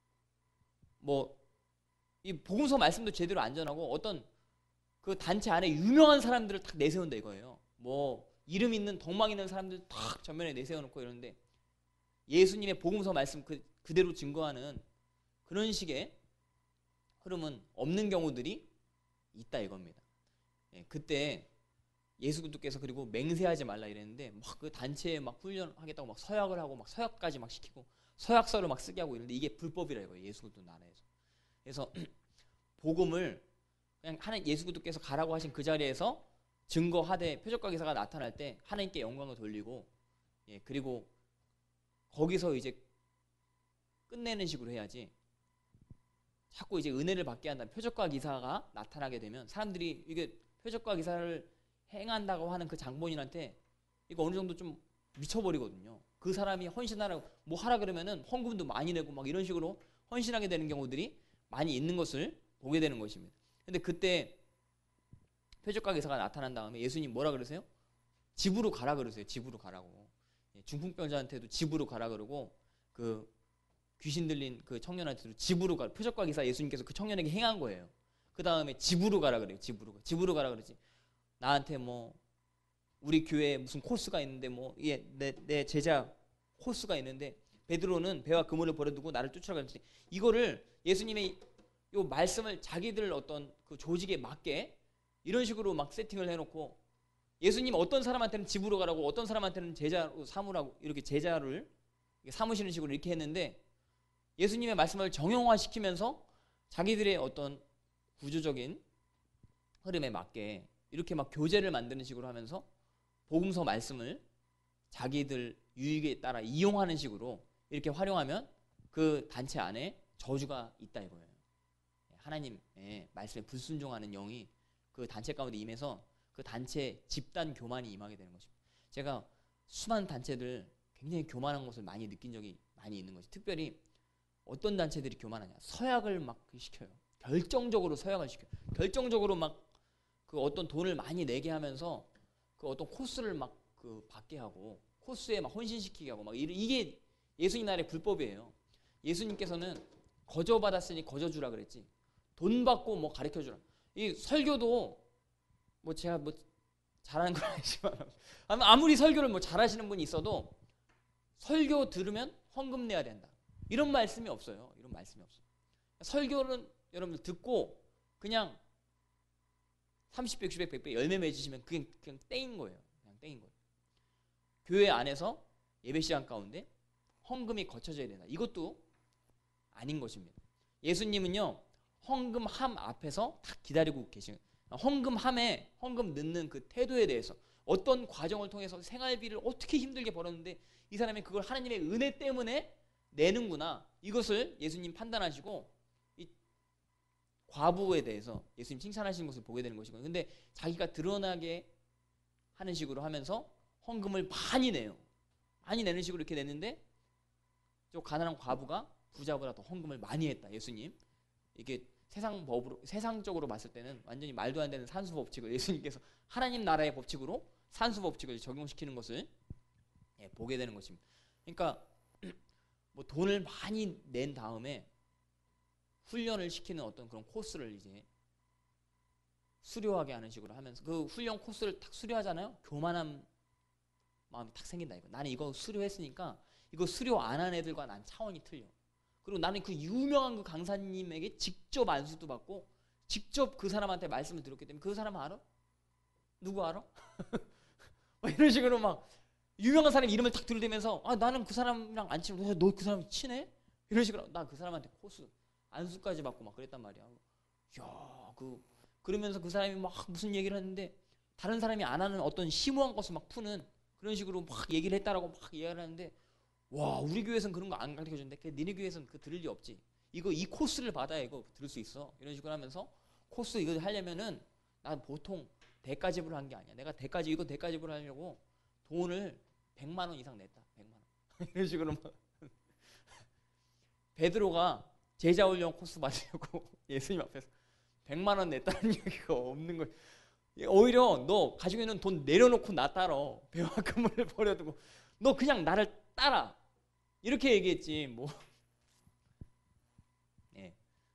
뭐 이 복음서 말씀도 제대로 안 전하고 어떤 그 단체 안에 유명한 사람들을 딱 내세운다 이거예요. 뭐 이름 있는 덕망 있는 사람들 딱 전면에 내세워놓고 이러는데 예수님의 복음서 말씀 그대로 증거하는 그런 식의 흐름은 없는 경우들이 있다 이겁니다. 예, 그때 예수 그리스도께서 그리고 맹세하지 말라 이랬는데 막 그 단체에 막 훈련하겠다고 막 서약을 하고 막 서약까지 막 시키고 서약서를 막 쓰게 하고 이러는데 이게 불법이라 이거예요. 예수 그리스도 나라에서. 그래서 복음을 그냥 예수 그리스도께서 가라고 하신 그 자리에서 증거하되 표적과 기사가 나타날 때 하나님께 영광을 돌리고, 예, 그리고 거기서 이제 끝내는 식으로 해야지, 자꾸 이제 은혜를 받게 한다면 표적과 기사가 나타나게 되면 사람들이 이게 표적과 기사를 행한다고 하는 그 장본인한테 이거 어느 정도 좀 미쳐버리거든요. 그 사람이 헌신하라고 뭐 하라 그러면은 헌금도 많이 내고 막 이런 식으로 헌신하게 되는 경우들이 많이 있는 것을 보게 되는 것입니다. 근데 그때 표적과 기사가 나타난 다음에 예수님 뭐라 그러세요? 집으로 가라 그러세요. 집으로 가라고. 중풍병자한테도 집으로 가라 그러고, 그 귀신 들린 그 청년한테도 집으로 가. 표적과 기사 예수님께서 그 청년에게 행한 거예요. 그 다음에 집으로 가라 그래요. 집으로 가라 그러지. 나한테 뭐 우리 교회에 무슨 코스가 있는데 뭐 내 제자 코스가 있는데 베드로는 배와 그물을 버려두고 나를 쫓아가라 그랬더니 이거를 예수님의 요 말씀을 자기들 어떤 그 조직에 맞게 이런 식으로 막 세팅을 해놓고 예수님 어떤 사람한테는 집으로 가라고 어떤 사람한테는 제자로 삼으라고 이렇게 제자를 삼으시는 식으로 이렇게 했는데 예수님의 말씀을 정형화시키면서 자기들의 어떤 구조적인 흐름에 맞게 이렇게 막 교제를 만드는 식으로 하면서 복음서 말씀을 자기들 유익에 따라 이용하는 식으로 이렇게 활용하면 그 단체 안에 저주가 있다 이거예요. 하나님의 말씀에 불순종하는 영이 그 단체 가운데 임해서 그 단체 집단 교만이 임하게 되는 것입니다. 제가 수많은 단체들 굉장히 교만한 것을 많이 느낀 적이 많이 있는 거죠. 특별히 어떤 단체들이 교만하냐. 서약을 막 시켜요. 결정적으로 서약을 시켜요. 결정적으로 막 그 어떤 돈을 많이 내게 하면서 그 어떤 코스를 막 그 받게 하고 코스에 막 헌신시키게 하고 막 이게 예수님 나라의 불법이에요. 예수님께서는 거저 받았으니 거저 주라 그랬지. 돈 받고 뭐 가르쳐 주라. 이 설교도 뭐 제가 뭐 잘하는 건 아니지만 아무리 설교를 뭐 잘하시는 분이 있어도 설교 들으면 헌금 내야 된다. 이런 말씀이 없어요. 이런 말씀이 없어요. 설교는 여러분들 듣고 그냥 30배, 60배, 100배 열매 맺으시면 그냥 땡인 거예요. 그냥 땡인 거예요. 교회 안에서 예배 시간 가운데 헌금이 거쳐져야 된다. 이것도 아닌 것입니다. 예수님은요 헌금함 앞에서 다 기다리고 계신 헌금함에 헌금 넣는 그 태도에 대해서 어떤 과정을 통해서 생활비를 어떻게 힘들게 벌었는데 이 사람이 그걸 하나님의 은혜 때문에 내는구나. 이것을 예수님 판단하시고 이 과부에 대해서 예수님 칭찬하시는 것을 보게 되는 것이거든요. 근데 자기가 드러나게 하는 식으로 하면서 헌금을 많이 내요. 많이 내는 식으로 이렇게 냈는데 저 가난한 과부가 부자보다 더 헌금을 많이 했다. 예수님. 이게 세상적으로 봤을 때는 완전히 말도 안 되는 산수 법칙을 예수님께서 하나님 나라의 법칙으로 산수 법칙을 적용시키는 것을 보게 되는 것입니다. 그러니까 뭐 돈을 많이 낸 다음에 훈련을 시키는 어떤 그런 코스를 이제 수료하게 하는 식으로 하면서 그 훈련 코스를 딱 수료하잖아요. 교만한 마음이 딱 생긴다 이거. 나는 이거 수료했으니까 이거 수료 안 한 애들과 난 차원이 틀려. 그리고 나는 그 유명한 그 강사님에게 직접 안수도 받고 직접 그 사람한테 말씀을 들었기 때문에 그 사람 알아? 누구 알아? 이런 식으로 막 유명한 사람 이름을 딱 들이대면서 아 나는 그 사람이랑 안 친해. 너 그 사람 친해? 이런 식으로 나 그 사람한테 코스 안수까지 받고 막 그랬단 말이야. 야, 그러면서 그 사람이 막 무슨 얘기를 했는데 다른 사람이 안 하는 어떤 심오한 것을 막 푸는 그런 식으로 막 얘기를 했다라고 막 얘기를 하는데 와 우리 교회에서는 그런 거 안 가르쳐 주는데 니네 교회에서는 그 들을 리 없지. 이 코스를 받아야 이거 들을 수 있어. 이런 식으로 하면서 코스 이거 하려면은 난 보통 대가 지불한 게 아니야. 내가 대가 지불 하려고 돈을 100만 원 이상 냈다. 100만 원. 이런 식으로 막 베드로가 제자 훈련 코스 받으려고 예수님 앞에서 100만 원 냈다는 얘기가 없는 거예요. 오히려 너 가지고 있는 돈 내려놓고 나 따라. 배와 그물을 버려두고 너 그냥 나를 따라. 이렇게 얘기했지 뭐. 네.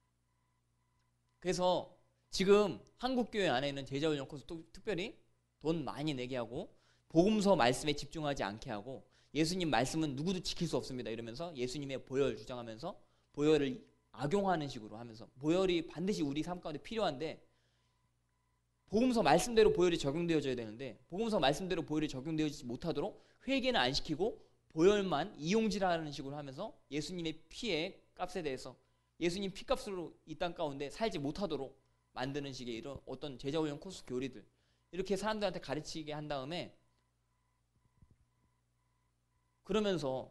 그래서 지금 한국교회 안에 있는 제자훈련 코스 또 특별히 돈 많이 내게 하고 복음서 말씀에 집중하지 않게 하고 예수님 말씀은 누구도 지킬 수 없습니다 이러면서 예수님의 보혈 주장하면서 보혈을 악용하는 식으로 하면서 보혈이 반드시 우리 삶 가운데 필요한데 복음서 말씀대로 보혈이 적용되어져야 되는데 복음서 말씀대로 보혈이 적용되어지지 못하도록 회개는 안 시키고 보혈만 이용질하는 식으로 하면서 예수님의 피의 값에 대해서 예수님 피값으로 이 땅 가운데 살지 못하도록 만드는 식의 이런 어떤 제자훈련 코스 교리들 이렇게 사람들한테 가르치게 한 다음에 그러면서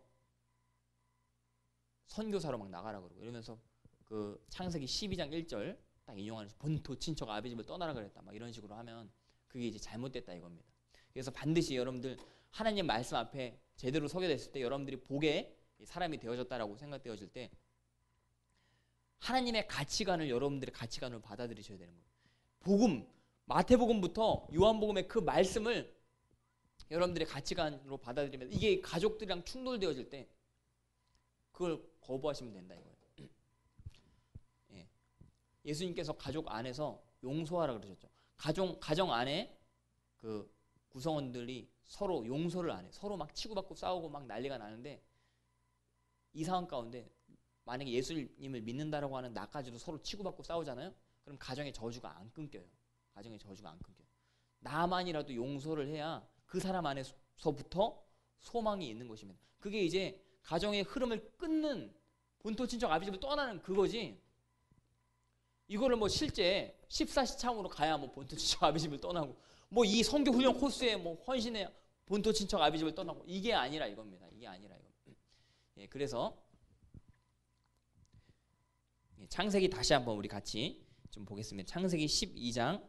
선교사로 막 나가라 그러고 이러면서 그 창세기 12장 1절 딱 인용하는 본토 친척 아비 집을 떠나라 그랬다 막 이런 식으로 하면 그게 이제 잘못됐다 이겁니다. 그래서 반드시 여러분들 하나님 말씀 앞에 제대로 서게 됐을 때 여러분들이 복의 사람이 되어졌다라고 생각되어질 때 하나님의 가치관을 여러분들의 가치관으로 받아들이셔야 되는 거예요. 복음, 마태복음부터 요한복음의 그 말씀을 여러분들의 가치관으로 받아들이면 이게 가족들이랑 충돌되어질 때 그걸 거부하시면 된다 이거예요. 예. 예수님께서 가족 안에서 용서하라 그러셨죠. 가정 안에 그 구성원들이 서로 용서를 안 해. 서로 막 치고받고 싸우고 막 난리가 나는데 이 상황 가운데 만약에 예수님을 믿는다라고 하는 나까지도 서로 치고받고 싸우잖아요. 그럼 가정의 저주가 안 끊겨요. 가정의 저주가 안 끊겨요. 나만이라도 용서를 해야 그 사람 안에서부터 소망이 있는 것입니다. 그게 이제 가정의 흐름을 끊는 본토 친척 아비집을 떠나는 그거지. 이거를 뭐 실제 14시창으로 가야 뭐 본토 친척 아비집을 떠나고 뭐 이 선교 훈련 코스에 뭐 헌신해 본토 친척 아비집을 떠나고 이게 아니라 이겁니다. 이게 아니라 이겁니다. 예, 그래서 창세기 다시 한번 우리 같이 좀 보겠습니다. 창세기 12장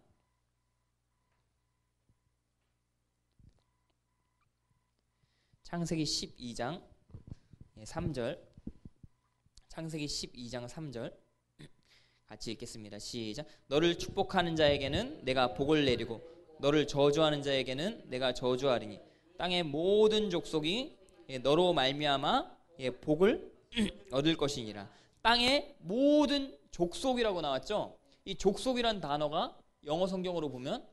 3절 창세기 12장 3절 같이 읽겠습니다. 시작. 너를 축복하는 자에게는 내가 복을 내리고 너를 저주하는 자에게는 내가 저주하리니 땅의 모든 족속이 너로 말미암아 복을 얻을 것이니라. 땅의 모든 족속이라고 나왔죠. 이 족속이란 단어가 영어 성경으로 보면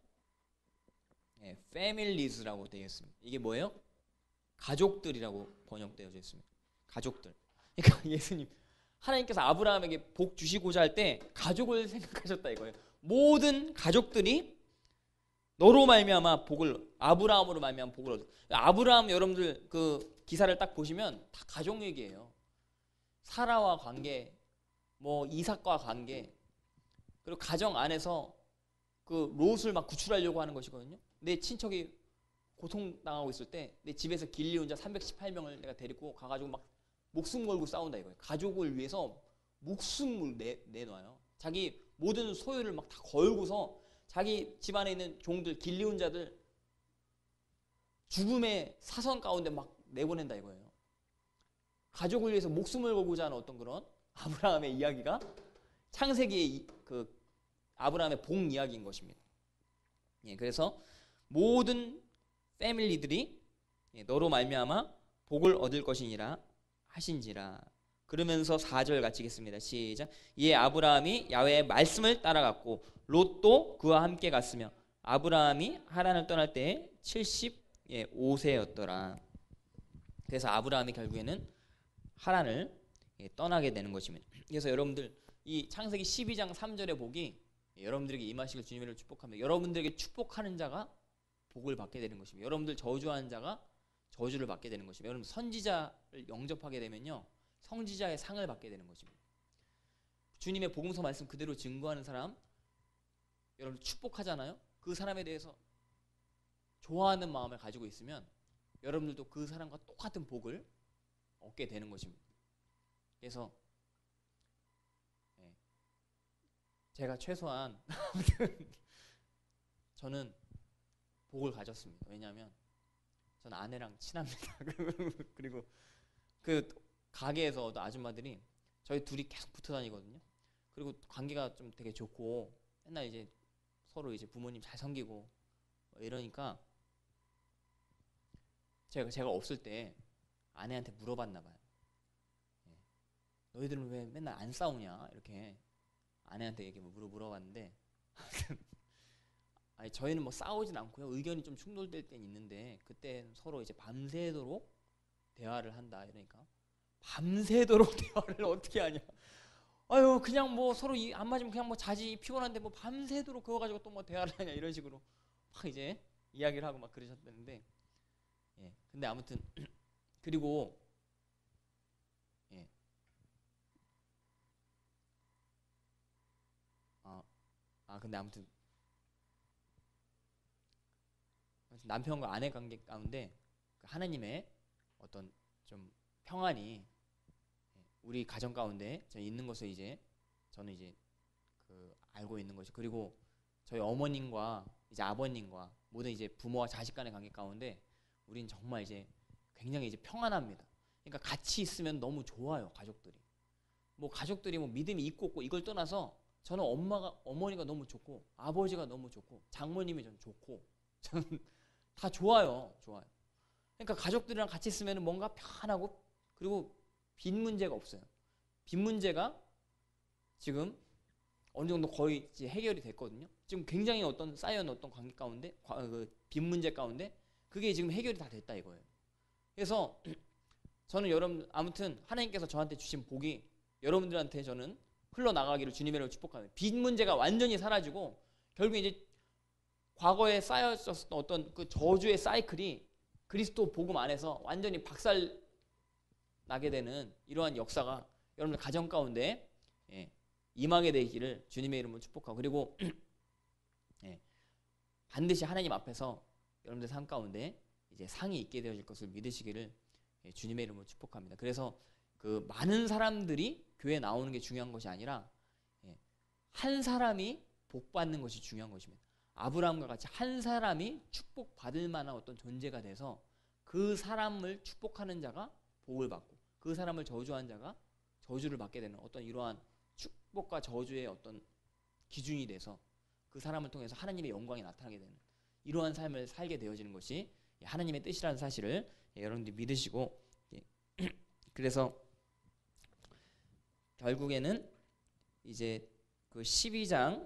families라고 되어 있습니다. 이게 뭐예요? 가족들이라고 번역되어져 있습니다. 가족들. 그러니까 예수님 하나님께서 아브라함에게 복 주시고자 할 때 가족을 생각하셨다 이거예요. 모든 가족들이 너로 말미암아 복을 아브라함으로 말미암아 복을 얻어. 아브라함 여러분들 그 기사를 딱 보시면 다 가족 얘기예요. 사라와 관계, 뭐 이삭과 관계, 그리고 가정 안에서 그 롯을 막 구출하려고 하는 것이거든요. 내 친척이 고통당하고 있을 때 내 집에서 길리 혼자 318명을 내가 데리고 가가지고 막 목숨 걸고 싸운다 이거예요. 가족을 위해서 목숨을 내놔요. 자기 모든 소유를 막 다 걸고서 자기 집안에 있는 종들, 길리온자들 죽음의 사선 가운데 막 내보낸다 이거예요. 가족을 위해서 목숨을 걸고자 하는 어떤 그런 아브라함의 이야기가 창세기의 그 아브라함의 복 이야기인 것입니다. 예, 그래서 모든 패밀리들이 너로 말미암아 복을 얻을 것이니라 하신지라. 그러면서 4절 같이 읽겠습니다. 시작. 이에 아브라함이 야훼의 말씀을 따라갔고 롯도 그와 함께 갔으며 아브라함이 하란을 떠날 때에 75세였더라. 그래서 아브라함이 결국에는 하란을 떠나게 되는 것입니다. 그래서 여러분들 이 창세기 12장 3절의 복이 여러분들에게 임하시길 주님을 축복합니다. 여러분들에게 축복하는 자가 복을 받게 되는 것입니다. 여러분들 저주하는 자가 저주를 받게 되는 것입니다. 여러분 선지자를 영접하게 되면요 성지자의 상을 받게 되는 것입니다. 주님의 복음서 말씀 그대로 증거하는 사람 여러분 축복하잖아요. 그 사람에 대해서 좋아하는 마음을 가지고 있으면 여러분들도 그 사람과 똑같은 복을 얻게 되는 것입니다. 그래서 제가 최소한 저는 복을 가졌습니다. 왜냐하면 저는 아내랑 친합니다. 그리고 그 가게에서도 아줌마들이 저희 둘이 계속 붙어 다니거든요. 그리고 관계가 좀 되게 좋고 맨날 이제 서로 이제 부모님 잘 섬기고 이러니까 제가 없을 때 아내한테 물어봤나 봐요. 너희들은 왜 맨날 안 싸우냐 이렇게 아내한테 얘기 물어봤는데 아니 저희는 뭐 싸우진 않고요. 의견이 좀 충돌될 땐 있는데 그때 서로 이제 밤새도록 대화를 한다 이러니까 밤새도록 대화를 어떻게 하냐. 아유 그냥 뭐 서로 안 맞으면 그냥 뭐 자지 피곤한데 뭐 밤새도록 그거 가지고 또 뭐 대화를 하냐 이런 식으로 막 이제 이야기를 하고 막 그러셨는데 근데 아무튼 그리고 근데 아무튼 남편과 아내 관계 가운데 하나님의 어떤 좀 평안이 우리 가정 가운데 있는 것을 이제 저는 이제 그 알고 있는 것이 그리고 저희 어머님과 이제 아버님과 모든 이제 부모와 자식 간의 관계 가운데 우린 정말 이제 굉장히 이제 평안합니다. 그러니까 같이 있으면 너무 좋아요. 가족들이 뭐 믿음이 있고 없고 이걸 떠나서 저는 어머니가 너무 좋고 아버지가 너무 좋고 장모님이 전 좋고 저는 다 좋아요. 그러니까 가족들이랑 같이 있으면 뭔가 편하고 그리고 빚 문제가 없어요. 빚 문제가 지금 어느 정도 거의 이제 해결이 됐거든요. 지금 굉장히 어떤 쌓여있는 어떤 관계 가운데, 빚 문제 가운데 그게 지금 해결이 다 됐다 이거예요. 그래서 저는 여러분 아무튼 하나님께서 저한테 주신 복이 여러분들한테 저는 흘러나가기를 주님의 이름으로 축복합니다. 빚 문제가 완전히 사라지고 결국 이제 과거에 쌓여졌던 어떤 그 저주의 사이클이 그리스도 복음 안에서 완전히 박살 나게 되는 이러한 역사가 여러분들 가정 가운데 임하게 되기를 주님의 이름으로 축복하고, 그리고 반드시 하나님 앞에서 여러분들 삶 가운데 이제 상이 있게 되어질 것을 믿으시기를 주님의 이름으로 축복합니다. 그래서 그 많은 사람들이 교회에 나오는 게 중요한 것이 아니라 한 사람이 복 받는 것이 중요한 것입니다. 아브라함과 같이 한 사람이 축복받을 만한 어떤 존재가 돼서 그 사람을 축복하는 자가 복을 받고 그 사람을 저주한 자가 저주를 받게 되는 어떤 이러한 축복과 저주의 어떤 기준이 돼서 그 사람을 통해서 하나님의 영광이 나타나게 되는 이러한 삶을 살게 되어지는 것이 하나님의 뜻이라는 사실을 여러분들이 믿으시고, 그래서 결국에는 이제 그 12장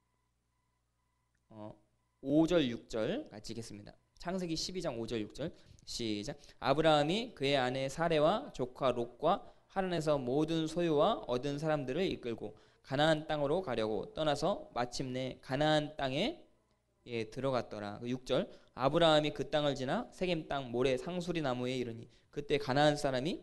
5절 6절 같이 읽겠습니다. 창세기 12장 5절 6절 시작. 아브라함이 그의 아내 사레와 조카 롯과 하란에서 모든 소유와 얻은 사람들을 이끌고 가나안 땅으로 가려고 떠나서 마침내 가나안 땅에 들어갔더라. 6절. 아브라함이 그 땅을 지나 세겜 땅 모래 상수리 나무에 이르니 그때 가나안 사람이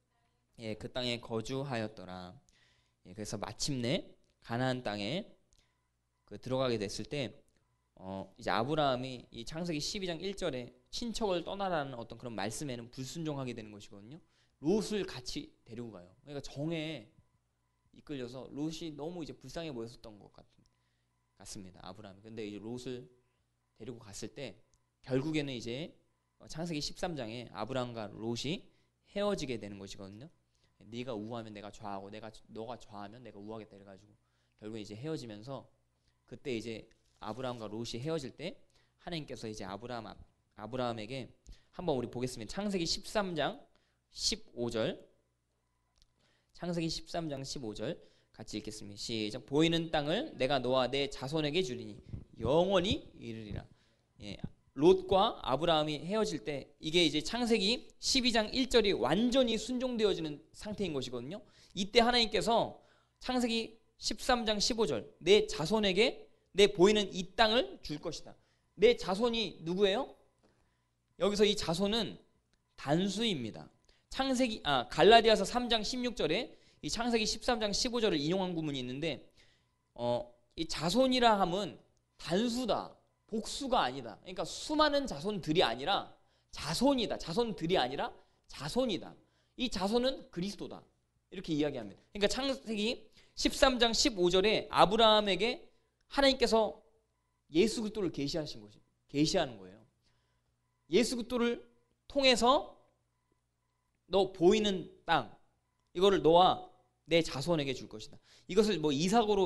그 땅에 거주하였더라. 그래서 마침내 가나안 땅에 들어가게 됐을 때 이제 아브라함이 이 창세기 12장 1절에 친척을 떠나라는 어떤 그런 말씀에는 불순종하게 되는 것이거든요. 롯을 같이 데리고 가요. 그러니까 정에 이끌려서 롯이 너무 이제 불쌍해 보였었던 것 같습니다. 아브라함이. 근데 이제 롯을 데리고 갔을 때 결국에는 이제 창세기 13장에 아브라함과 롯이 헤어지게 되는 것이거든요. 네가 우하면 내가 좌하고 너가 좌하면 내가 우하겠다 이래가지고 결국에 이제 헤어지면서 그때 이제 아브라함과 롯이 헤어질 때 하나님께서 이제 아브라함에게 한번 우리 보겠습니다. 창세기 13장 15절. 창세기 13장 15절 같이 읽겠습니다. 시작. 보이는 땅을 내가 너와 내 자손에게 주리니 영원히 이르리라. 롯과 아브라함이 헤어질 때 이게 이제 창세기 12장 1절이 완전히 순종되어지는 상태인 것이거든요. 이때 하나님께서 창세기 13장 15절 내 자손에게 내 보이는 이 땅을 줄 것이다. 내 자손이 누구예요? 여기서 이 자손은 단수입니다. 갈라디아서 3장 16절에 이 창세기 13장 15절을 인용한 구문이 있는데 이 자손이라 함은 단수다. 복수가 아니다. 그러니까 수많은 자손들이 아니라 자손이다. 자손들이 아니라 자손이다. 이 자손은 그리스도다. 이렇게 이야기합니다. 그러니까 창세기 13장 15절에 아브라함에게 하나님께서 예수 그리스도를 계시하는 거예요. 예수 그리스도를 통해서 너 보이는 땅 이거를 너와 내 자손에게 줄 것이다. 이것을 뭐 이삭으로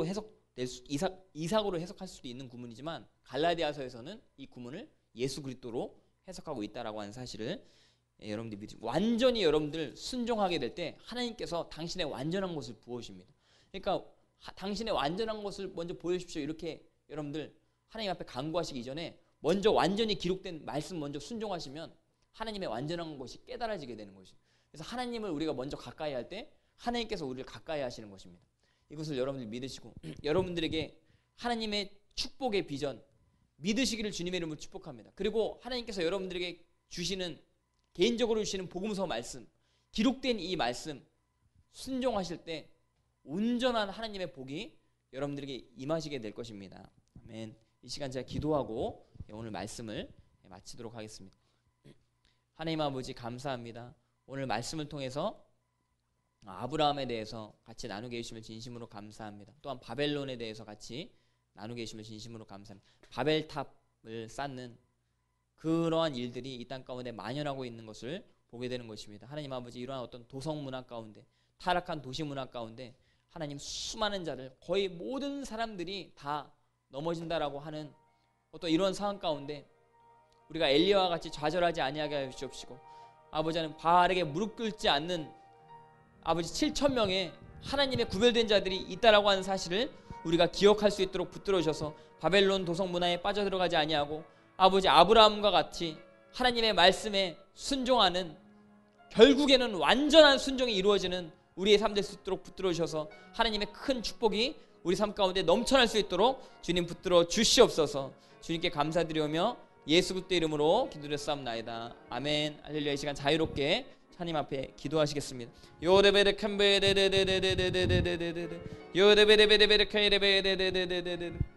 해석할 수도 있는 구문이지만 갈라디아서에서는 이 구문을 예수 그리스도로 해석하고 있다라고 하는 사실을 여러분들이 믿으시고, 완전히 여러분들 순종하게 될 때 하나님께서 당신의 완전한 것을 부어주십니다. 그러니까 당신의 완전한 것을 먼저 보여주십시오. 이렇게 여러분들 하나님 앞에 간구하시기 이전에 먼저 완전히 기록된 말씀 먼저 순종하시면 하나님의 완전한 것이 깨달아지게 되는 것이죠. 그래서 하나님을 우리가 먼저 가까이 할 때 하나님께서 우리를 가까이 하시는 것입니다. 이것을 여러분들 믿으시고 여러분들에게 하나님의 축복의 비전 믿으시기를 주님의 이름으로 축복합니다. 그리고 하나님께서 여러분들에게 주시는 개인적으로 주시는 복음서 말씀 기록된 이 말씀 순종하실 때 온전한 하나님의 복이 여러분들에게 임하시게 될 것입니다. 아멘. 이 시간 제가 기도하고 오늘 말씀을 마치도록 하겠습니다. 하나님 아버지 감사합니다. 오늘 말씀을 통해서 아브라함에 대해서 같이 나누게 해주심을 진심으로 감사합니다. 또한 바벨론에 대해서 같이 나누게 해주심을 진심으로 감사합니다. 바벨탑을 쌓는 그러한 일들이 이 땅 가운데 만연하고 있는 것을 보게 되는 것입니다. 하나님 아버지 이러한 어떤 도성 문화 가운데 타락한 도시 문화 가운데 하나님 수많은 자를 거의 모든 사람들이 다 넘어진다라고 하는 어떤 이런 상황 가운데 우리가 엘리야와 같이 좌절하지 아니하게 하여 주옵시고 아버지 하나님 바알에게 무릎 꿇지 않는 아버지 7천 명의 하나님의 구별된 자들이 있다라고 하는 사실을 우리가 기억할 수 있도록 붙들어 주셔서 바벨론 도성 문화에 빠져들어가지 아니하고 아버지 아브라함과 같이 하나님의 말씀에 순종하는, 결국에는 완전한 순종이 이루어지는 우리의 삶 될 수 있도록 붙들어 주셔서 하나님의 큰 축복이 우리 삶 가운데 넘쳐날 수 있도록 주님 붙들어 주시옵소서. 주님께 감사드리오며 예수 그리스도의 이름으로 기도드렸사옵나이다. 아멘. 할렐루야. 이 시간 자유롭게 하나님 앞에 기도하시겠습니다. 요레베르 캄베레레레레레레레레레레레 요레베레베레베레 카이레베레레레레레레